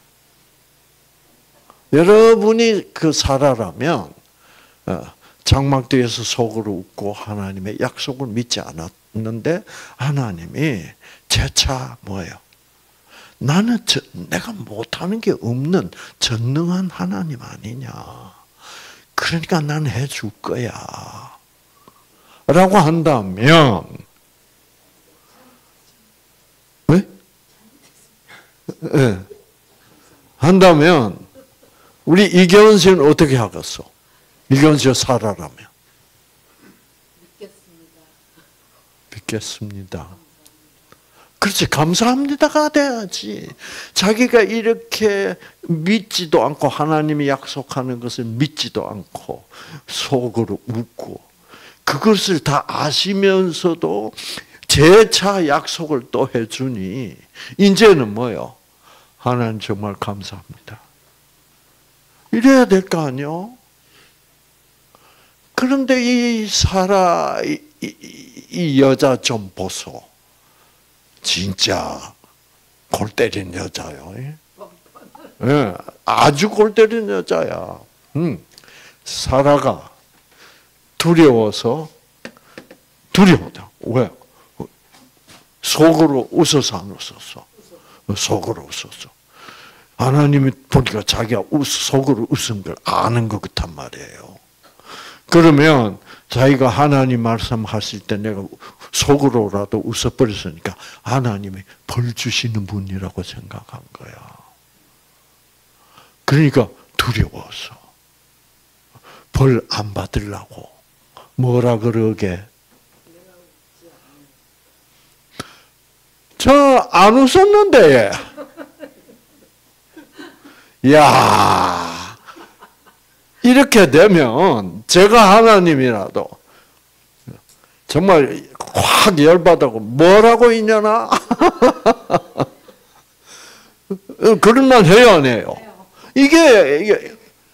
여러분이 그 사라라면 장막 뒤에서 속으로 웃고 하나님의 약속을 믿지 않았는데 하나님이 재차 뭐예요? 나는 저, 내가 못하는 게 없는 전능한 하나님 아니냐. 그러니까 난 해줄 거야. 라고 한다면, 왜? 네. 한다면, 우리 이경은 씨는 어떻게 하겠어? 이경은 씨가 살아라면. 믿겠습니다. 믿겠습니다. 그렇지, 감사합니다가 돼야지. 자기가 이렇게 믿지도 않고 하나님이 약속하는 것을 믿지도 않고 속으로 웃고 그것을 다 아시면서도 재차 약속을 또 해주니 이제는 뭐요? 하나님 정말 감사합니다. 이래야 될 거 아니요? 그런데 이 사라 이, 이, 이 여자 좀 보소. 진짜 골 때린 여자요. 예, 아주 골 때린 여자야. 음, 사라가 두려워서 두려워다. 왜? 속으로 웃어서 안 웃었어. 속으로 웃었어. 하나님이 보니까 자기가 웃, 속으로 웃은 걸 아는 것 같단 말이에요. 그러면 자기가 하나님 말씀하실 때 내가 속으로라도 웃어버렸으니까 하나님이 벌 주시는 분이라고 생각한 거야. 그러니까 두려워서 벌 안 받으려고 뭐라 그러게? 저 안 웃었는데. 야, 이렇게 되면 제가 하나님이라도 정말 확 열받아고 뭐라고 있냐나? 그런 말 해요, 안 해요? 이게 이게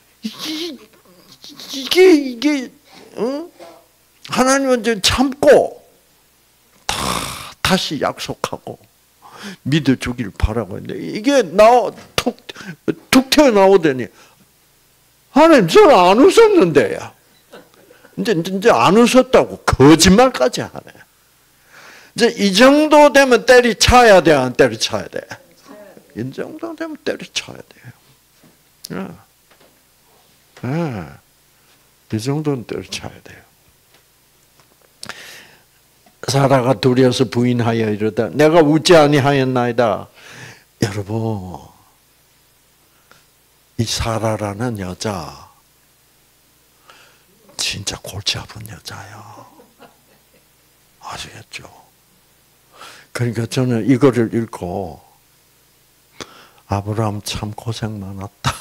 이게 이게 어? 하나님은 이제 참고 다 다시 약속하고 믿어주길 바라고 했는데 이게 나와 툭 툭 튀어 나오더니 하나님 저는 안 웃었는데요. 이제 이제 안 웃었다고 거짓말까지 하네. 이제 이 정도 되면 때리쳐야 돼, 안 때리쳐야 돼? 이 정도 되면 때리쳐야 돼요. 예. 예. 이 정도는 때리쳐야 돼요. 사라가 두려워서 부인하여 이르다 내가 웃지 아니하였나이다. 여러분, 이 사라라는 여자 진짜 골치 아픈 여자야. 아시겠죠? 그러니까 저는 이거를 읽고 아브라함 참 고생 많았다.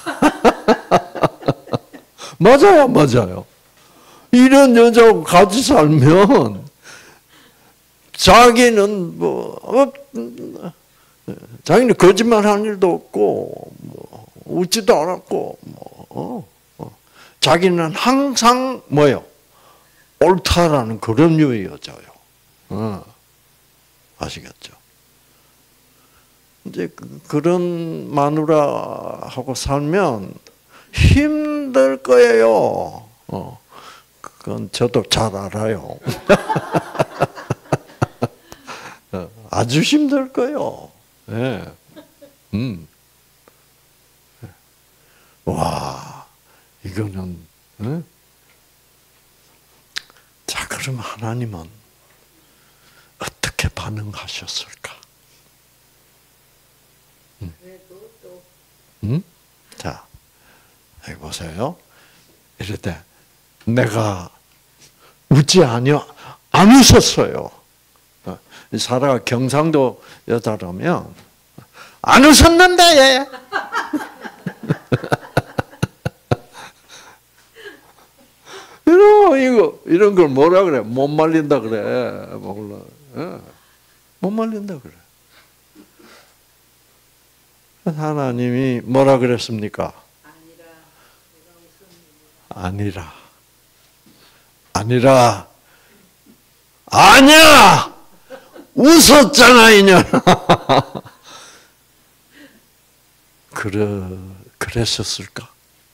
맞아요, 맞아요. 이런 여자하고 같이 살면 자기는 뭐 자기는 거짓말한 일도 없고 뭐 웃지도 않았고 뭐 어, 어. 자기는 항상 뭐요? 옳다라는 그런 류의 여자요. 어. 아시겠죠? 이제 그런 마누라하고 살면 힘들 거예요. 어. 그건 저도 잘 알아요. 아주 힘들 거요. 네. 음. 와, 이거는, 네? 자, 그럼 하나님은 어떻게 반응하셨을까? 음. 음? 자, 여기 보세요. 이럴 때, 내가 웃지 아니요? 안 웃었어요. 사라가 경상도 여자라면, 안 웃었는데, 얘. 이런, 이거, 이런 걸 뭐라 그래? 못 말린다 그래. 몰라. 예. 못 말린다 그래. 하나님이 뭐라 그랬습니까? 아니라. 아니라. 아니야! 웃었잖아, 이년아. 그래, 그랬었을까?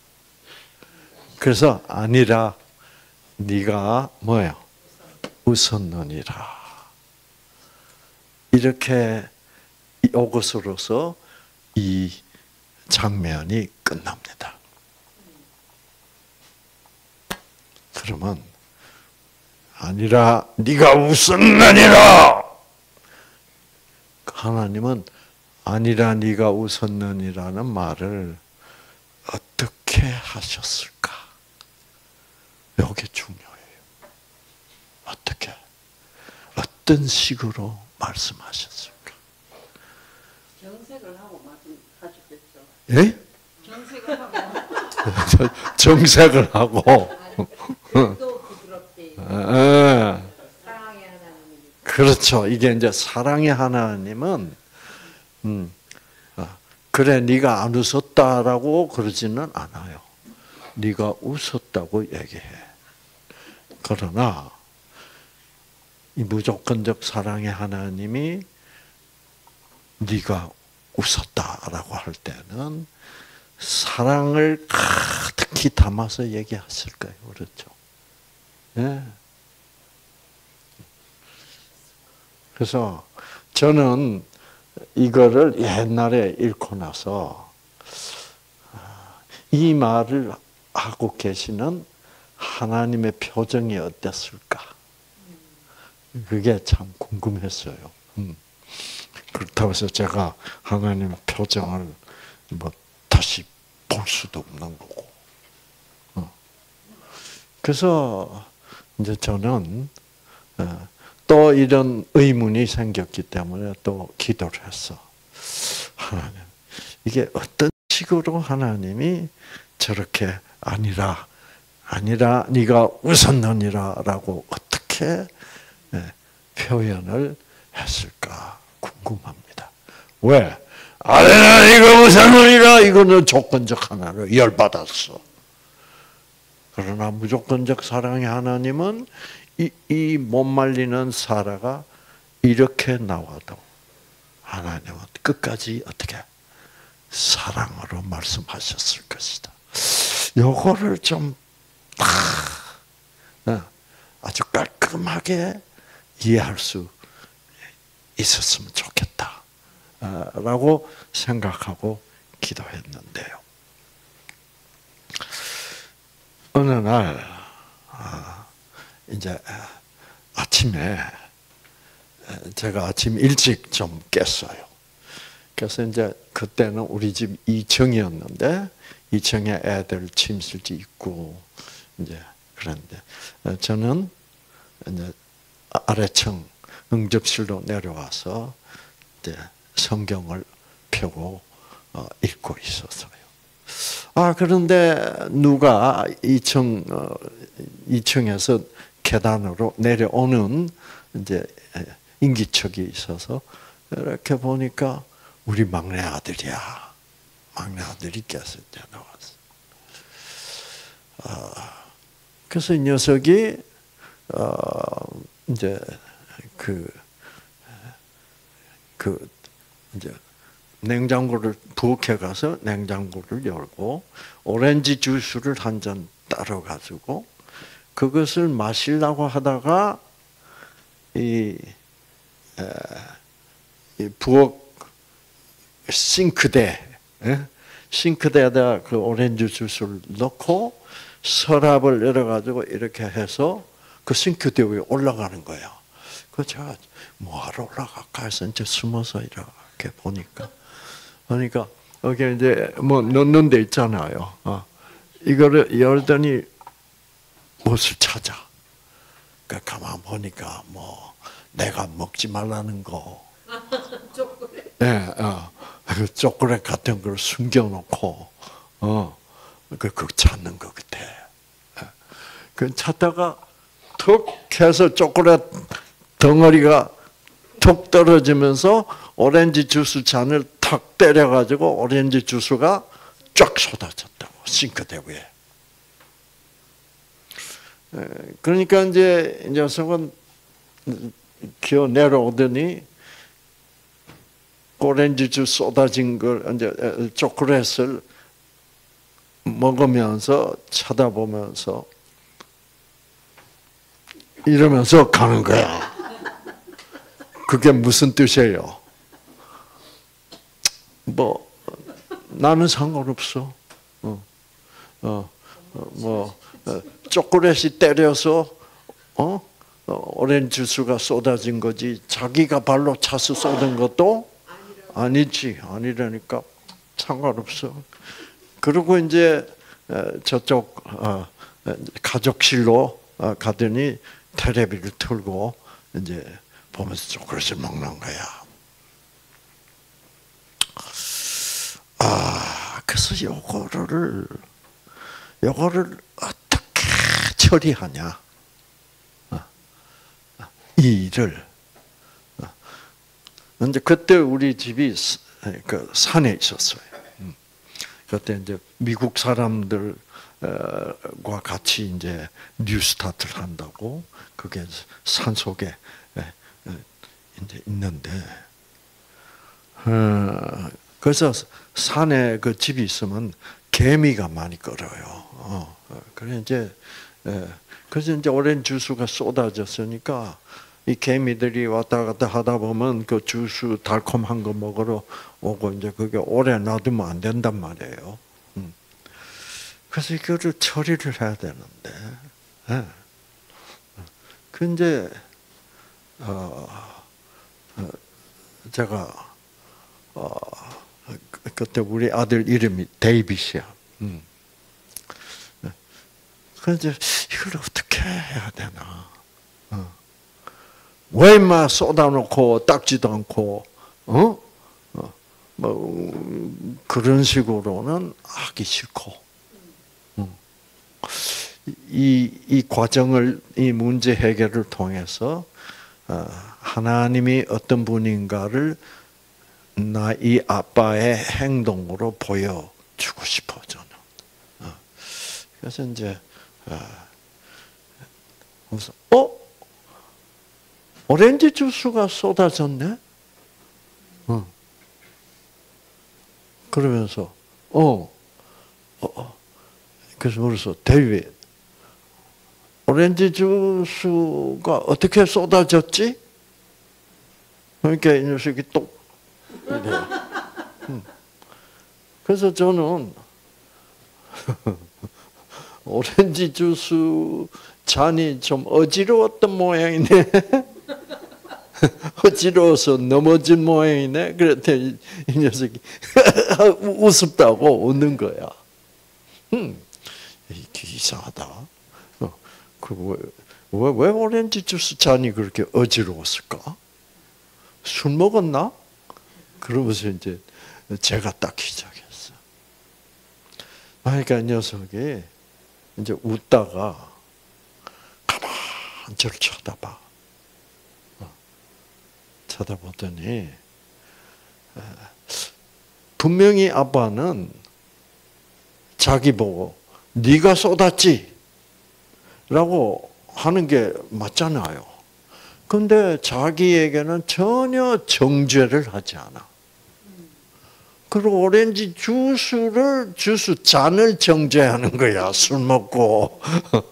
그래서 아니라 네가 뭐야? 웃었느니라. 이렇게 이것으로서 이 장면이 끝납니다. 그러면 아니라 네가 웃었느니라. 하나님은 아니라 네가 웃었느니라는 말을 어떻게 하셨을까? 이게 중요해요. 어떻게? 어떤 식으로 말씀하셨을까? 정색을 하고 말씀하셨겠죠. 예? 정색을 하고. 정색을 하고. 또 부드럽게. 예. 사랑의 하나님. 그렇죠. 이게 이제 사랑의 하나님은 음, 그래 네가 안 웃었다라고 그러지는 않아요. 네가 웃었다고 얘기해. 그러나 이 무조건적 사랑의 하나님이 네가 웃었다라고 할 때는 사랑을 가득히 담아서 얘기했을 거예요. 그렇죠? 예. 그래서 저는 이거를 옛날에 읽고 나서 이 말을 하고 계시는 하나님의 표정이 어땠을까? 그게 참 궁금했어요. 음. 그렇다고 해서 제가 하나님의 표정을 뭐 다시 볼 수도 없는 거고. 어. 그래서 이제 저는 또 이런 의문이 생겼기 때문에 또 기도를 했어. 하나님, 이게 어떤 식으로 하나님이 저렇게 아니라 아니라 네가 웃었느니라라고 어떻게 표현을 했을까 궁금합니다. 왜? 아니라 네가 웃었느니라 이거는 조건적 하나로 열받았어. 그러나 무조건적 사랑의 하나님은 이, 이 못 말리는 사라가 이렇게 나와도 하나님은 끝까지 어떻게 사랑으로 말씀하셨을 것이다. 요거를 좀 아주 깔끔하게 이해할 수 있었으면 좋겠다 라고 생각하고 기도했는데요. 어느 날 이제 아침에 제가 아침 일찍 좀 깼어요. 그래서 이제 그때는 우리 집 이 층이었는데 이 층에 애들 침실지 있고 이제 그런데 저는 이제 아래층 응접실로 내려와서 이제 성경을 펴고 읽고 있었어요. 아 그런데 누가 이 층 이 층에서 계단으로 내려오는 이제 인기척이 있어서 이렇게 보니까 우리 막내 아들이야. 막내 아들이 깨서 이제 나왔어. 아, 그래서 이 녀석이 어, 이제 그, 그 이제 냉장고를 부엌에 가서 냉장고를 열고 오렌지 주스를 한 잔 따러 가지고 그것을 마시려고 하다가 이, 에, 이 부엌 싱크대, 에? 싱크대에다 그 오렌지 주스를 넣고 서랍을 열어가지고 이렇게 해서 그 싱크대 위에 올라가는 거예요. 그 제가 뭐하러 올라갈까 해서 이제 숨어서 이렇게 보니까, 그러니까 여기 이제 뭐 넣는 데 있잖아요. 어. 이거를 열더니 무엇을 찾아. 그 가만 보니까 뭐 내가 먹지 말라는 거, 초콜릿. 예, 어, 그 초콜릿 같은 걸 숨겨놓고, 어, 그, 그 찾는 것 같아. 예. 그 찾다가 툭 해서 초콜릿 덩어리가 툭 떨어지면서 오렌지 주스 잔을 탁 때려가지고 오렌지 주스가 쫙 쏟아졌다고, 싱크대 위에. 예, 그러니까 이제 이 녀석은 기어 내려오더니 오렌지 주스 쏟아진 걸 이제 초콜릿을 먹으면서 쳐다보면서 이러면서 가는 거야. 그게 무슨 뜻이에요? 뭐 나는 상관없어. 어, 어, 뭐 어, 초콜릿이 때려서 어? 어 오렌지 주스가 쏟아진 거지. 자기가 발로 차서 쏟은 것도 아니지. 아니라니까 상관없어. 그리고 이제 저쪽 가족실로 가더니 텔레비를 틀고 이제 보면서 초콜릿을 먹는 거야. 아, 그래서 요거를 요거를 어떻게 처리하냐? 이 일을. 근데 그때 우리 집이 그 산에 있었어요. 그때 이제 미국 사람들과 같이 이제 뉴스타트를 한다고 그게 산 속에 이제 있는데, 그래서 산에 그 집이 있으면 개미가 많이 끌어요. 그래 이제 그래서 이제 오렌지 주스가 쏟아졌으니까 이 개미들이 왔다 갔다 하다 보면 그 주스 달콤한 거 먹으러 오고 이제 그게 오래 놔두면 안 된단 말이에요. 그래서 이거를 처리를 해야 되는데, 예. 그 이제 어, 제가 어, 그때 우리 아들 이름이 데이빗이야. 음. 그래서 이걸 어떻게 해야 되나? 어. 왜 인마 쏟아놓고 닦지도 않고, 어? 어, 뭐, 그런 식으로는 하기 싫고, 어. 이, 이 과정을, 이 문제 해결을 통해서, 어, 하나님이 어떤 분인가를 나 이 아빠의 행동으로 보여주고 싶어, 저는. 어. 그래서 이제, 어, 그래서, 어? 오렌지 주스가 쏟아졌네? 어. 그러면서, 어, 어, 그래서 물어서, 데이빗, 오렌지 주스가 어떻게 쏟아졌지? 그러니까 이 녀석이 또, 이래. 음. 그래서 저는, 오렌지 주스 잔이 좀 어지러웠던 모양이네. 어지러워서 넘어진 모양이네. 그랬더니 이 녀석이 우습다고 웃는 거야. 음, 이상하다. 어, 그 왜, 왜 오렌지 주스 잔이 그렇게 어지러웠을까? 술 먹었나? 그러면서 이제 제가 닦기 시작했어. 그러니까 이 녀석이 이제 웃다가 가만 저를 쳐다봐. 쳐다보더니 분명히 아빠는 자기 보고 네가 쏟았지 라고 하는 게 맞잖아요. 그런데 자기에게는 전혀 정죄를 하지 않아. 그리고 오렌지 주스를 주스 잔을 정죄하는 거야. 술 먹고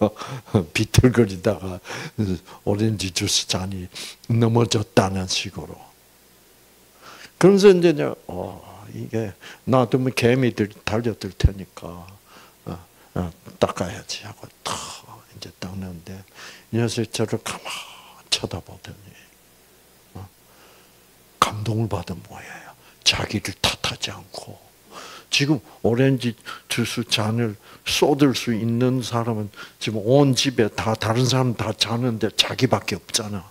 비틀거리다가 오렌지 주스 잔이 넘어졌다는 식으로. 그러면서 이제 어, 이게 놔두면 개미들이 달려들 테니까 어, 어, 닦아야지 하고 탁 이제 닦는데 이 녀석이 저를 가만 쳐다보더니 어, 감동을 받은 모양이에요. 자기를 탓하지 않고. 지금 오렌지 주스 잔을 쏟을 수 있는 사람은 지금 온 집에 다 다른 사람 다 자는데 자기밖에 없잖아.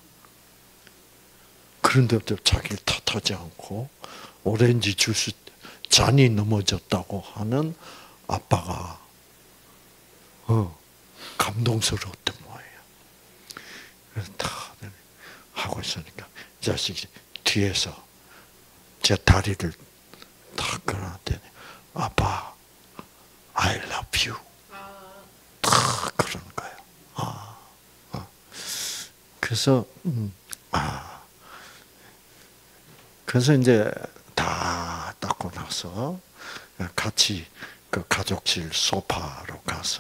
그런데도 자기를 탓하지 않고 오렌지 주스 잔이 넘어졌다고 하는 아빠가 어, 감동스러웠던 거예요. 그래서 다 하고 있으니까 자식이 뒤에서 제 다리를 탁 끌어놨더니 아빠, I love you. 탁 그러는 거예요. 아, 아. 그래서 음, 아, 그래서 이제 다 닦고 나서 같이 그 가족실 소파로 가서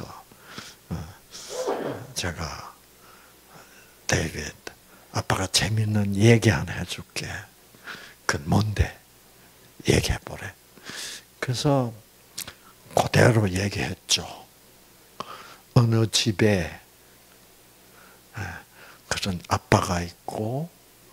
제가 데이비드, 아빠가 재밌는 얘기 하나 해줄게. 그 뭔데? 얘기해 보래. 그래서 그대로 얘기했죠. 어느 집에 그런 아빠가 있고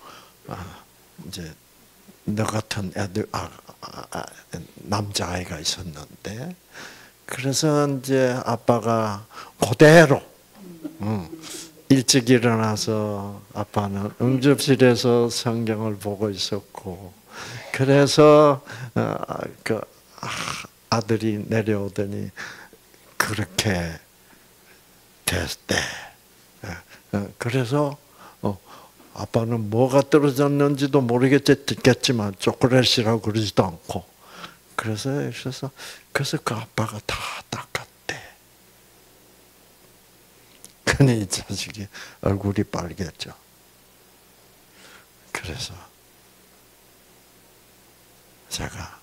이제 너 같은 애들 아, 아, 남자아이가 있었는데 그래서 이제 아빠가 그대로 응, 일찍 일어나서 아빠는 응접실에서 성경을 보고 있었고 그래서 그 아들이 내려오더니 그렇게 됐대. 그래서 아빠는 뭐가 떨어졌는지도 모르겠지만 초콜릿이라고 그러지도 않고 그래서 그래서 그래서 그 아빠가 다 닦았대. 근데 이 자식이 얼굴이 빨개져. 그래서 제가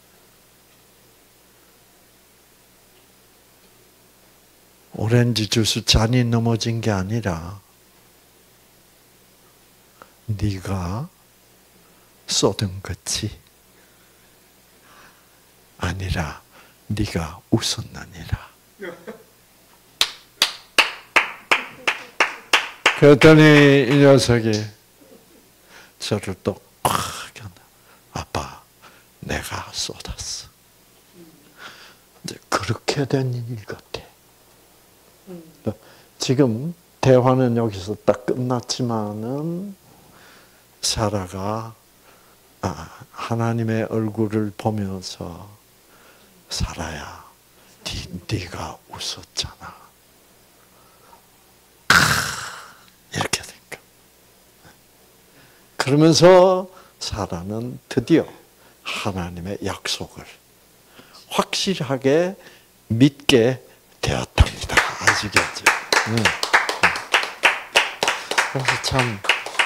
오렌지 주스 잔이 넘어진 게 아니라 네가 쏟은 것이 아니라 네가 웃었느니라. 그랬더니 이 녀석이 저를 또 크게 아빠 내가 쏟았어. 이제 그렇게 된 일 같아. 지금 대화는 여기서 딱 끝났지만은 사라가 하나님의 얼굴을 보면서 사라야, 네가 웃었잖아. 이렇게 된 거야. 그러면서 사라는 드디어 하나님의 약속을 확실하게 믿게 되었답니다. 아시겠죠? 그래서 참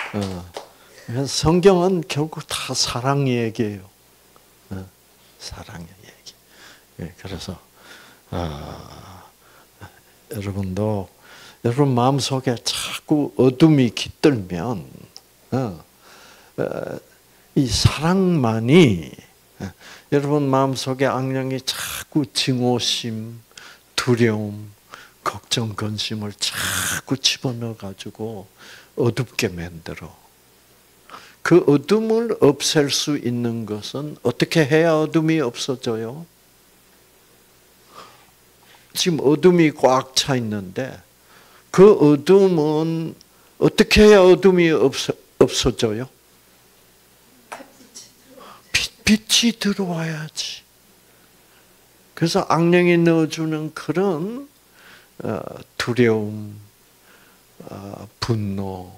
성경은 결국 다 사랑 얘기예요. 사랑의 얘기. 그래서 아, 여러분도 여러분 마음속에 자꾸 어둠이 깃들면 어, 어, 이 사랑만이 여러분 마음속에 악령이 자꾸 증오심, 두려움, 걱정, 근심을 자꾸 집어넣어 가지고 어둡게 만들어. 그 어둠을 없앨 수 있는 것은 어떻게 해야 어둠이 없어져요? 지금 어둠이 꽉 차 있는데 그 어둠은 어떻게 해야 어둠이 없어, 없어져요? 빛, 빛이 들어와야지. 그래서 악령이 넣어주는 그런 두려움, 분노,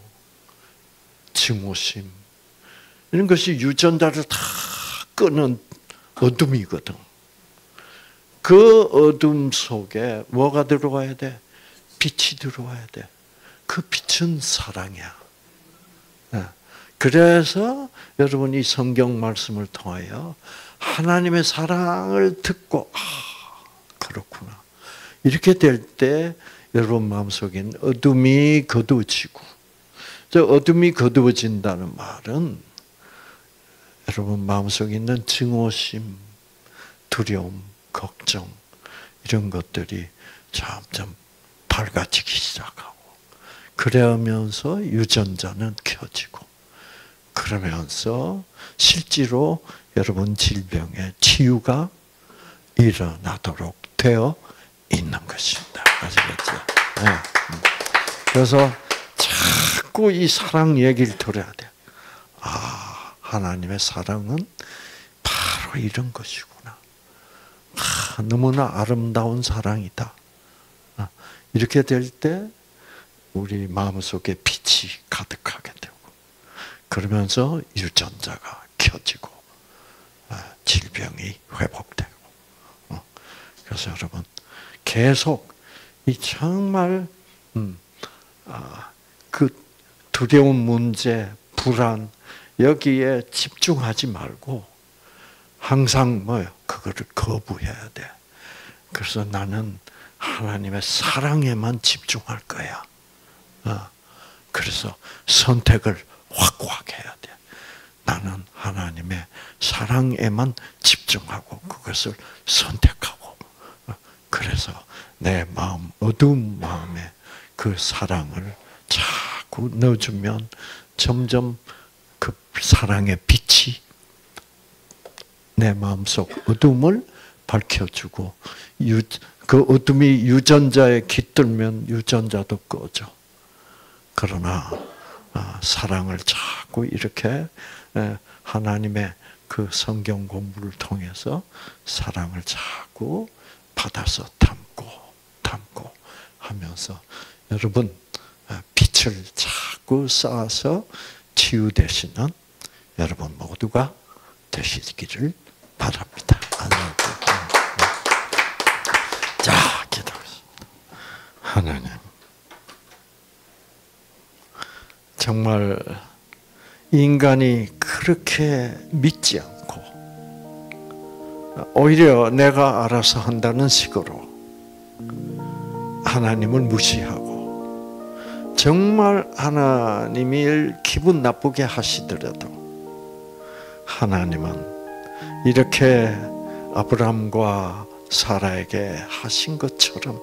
증오심 이런 것이 유전자를 다 끄는 어둠이거든. 그 어둠 속에 뭐가 들어와야 돼? 빛이 들어와야 돼. 그 빛은 사랑이야. 그래서 여러분 이 성경 말씀을 통하여 하나님의 사랑을 듣고 아 그렇구나. 이렇게 될 때 여러분 마음속에 어둠이 거두어지고, 저 어둠이 거두어진다는 말은 여러분 마음속에 있는 증오심, 두려움, 걱정 이런 것들이 점점 밝아지기 시작하고, 그러면서 유전자는 켜지고, 그러면서 실제로 여러분 질병의 치유가 일어나도록 되어 있는 것입니다. 아시겠죠? 네. 그래서 자꾸 이 사랑 얘기를 들어야 돼요. 아, 하나님의 사랑은 바로 이런 것이구나. 아, 너무나 아름다운 사랑이다. 아, 이렇게 될 때 우리 마음속에 빛이 가득하게 되고, 그러면서 유전자가 켜지고 질병이 회복되고. 그래서 여러분 계속 이 정말 음, 아, 그 두려운 문제, 불안 여기에 집중하지 말고 항상 뭐요? 그거를 거부해야 돼. 그래서 나는 하나님의 사랑에만 집중할 거야. 어, 그래서 선택을 확고하게 해야 돼. 나는 하나님의 사랑에만 집중하고 그것을 선택하고, 그래서 내 마음, 어두운 마음에 그 사랑을 자꾸 넣어주면 점점 그 사랑의 빛이 내 마음속 어둠을 밝혀주고, 유, 그 어둠이 유전자에 깃들면 유전자도 꺼져. 그러나 사랑을 자꾸 이렇게 하나님의 그 성경 공부를 통해서 사랑을 자꾸 받아서 담고 담고 하면서 여러분 빛을 자꾸 쌓아서 치유되시는 여러분 모두가 되시기를 바랍니다. 자, 기도하겠습니다. 하나님, 정말 인간이 그렇게 믿지 않고 오히려 내가 알아서 한다는 식으로 하나님을 무시하고, 정말 하나님을 기분 나쁘게 하시더라도 하나님은 이렇게 아브라함과 사라에게 하신 것처럼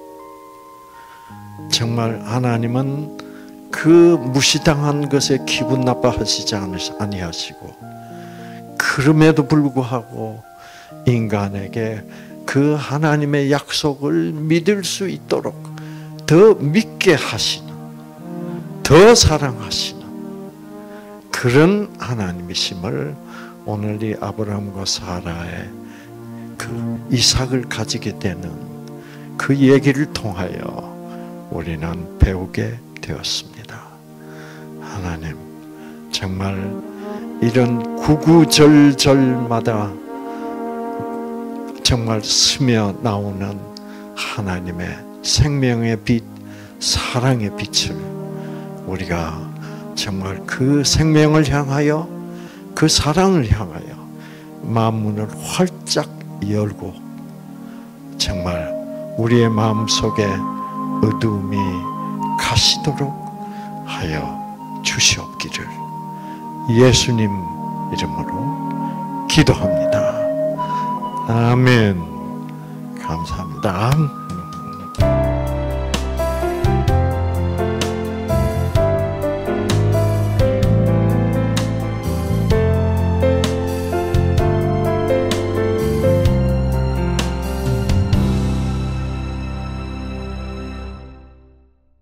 정말 하나님은 그 무시당한 것에 기분 나빠하시지 아니하시고, 그럼에도 불구하고 인간에게 그 하나님의 약속을 믿을 수 있도록 더 믿게 하시는, 더 사랑하시는 그런 하나님이심을 오늘 이 아브라함과 사라의 그 이삭을 가지게 되는 그 얘기를 통하여 우리는 배우게 되었습니다. 하나님, 정말 이런 구구절절마다 정말 스며 나오는 하나님의 생명의 빛, 사랑의 빛을 우리가 정말 그 생명을 향하여, 그 사랑을 향하여 마음문을 활짝 열고 정말 우리의 마음속에 어두움이 가시도록 하여 주시옵기를 예수님 이름으로 기도합니다. 아멘. 감사합니다.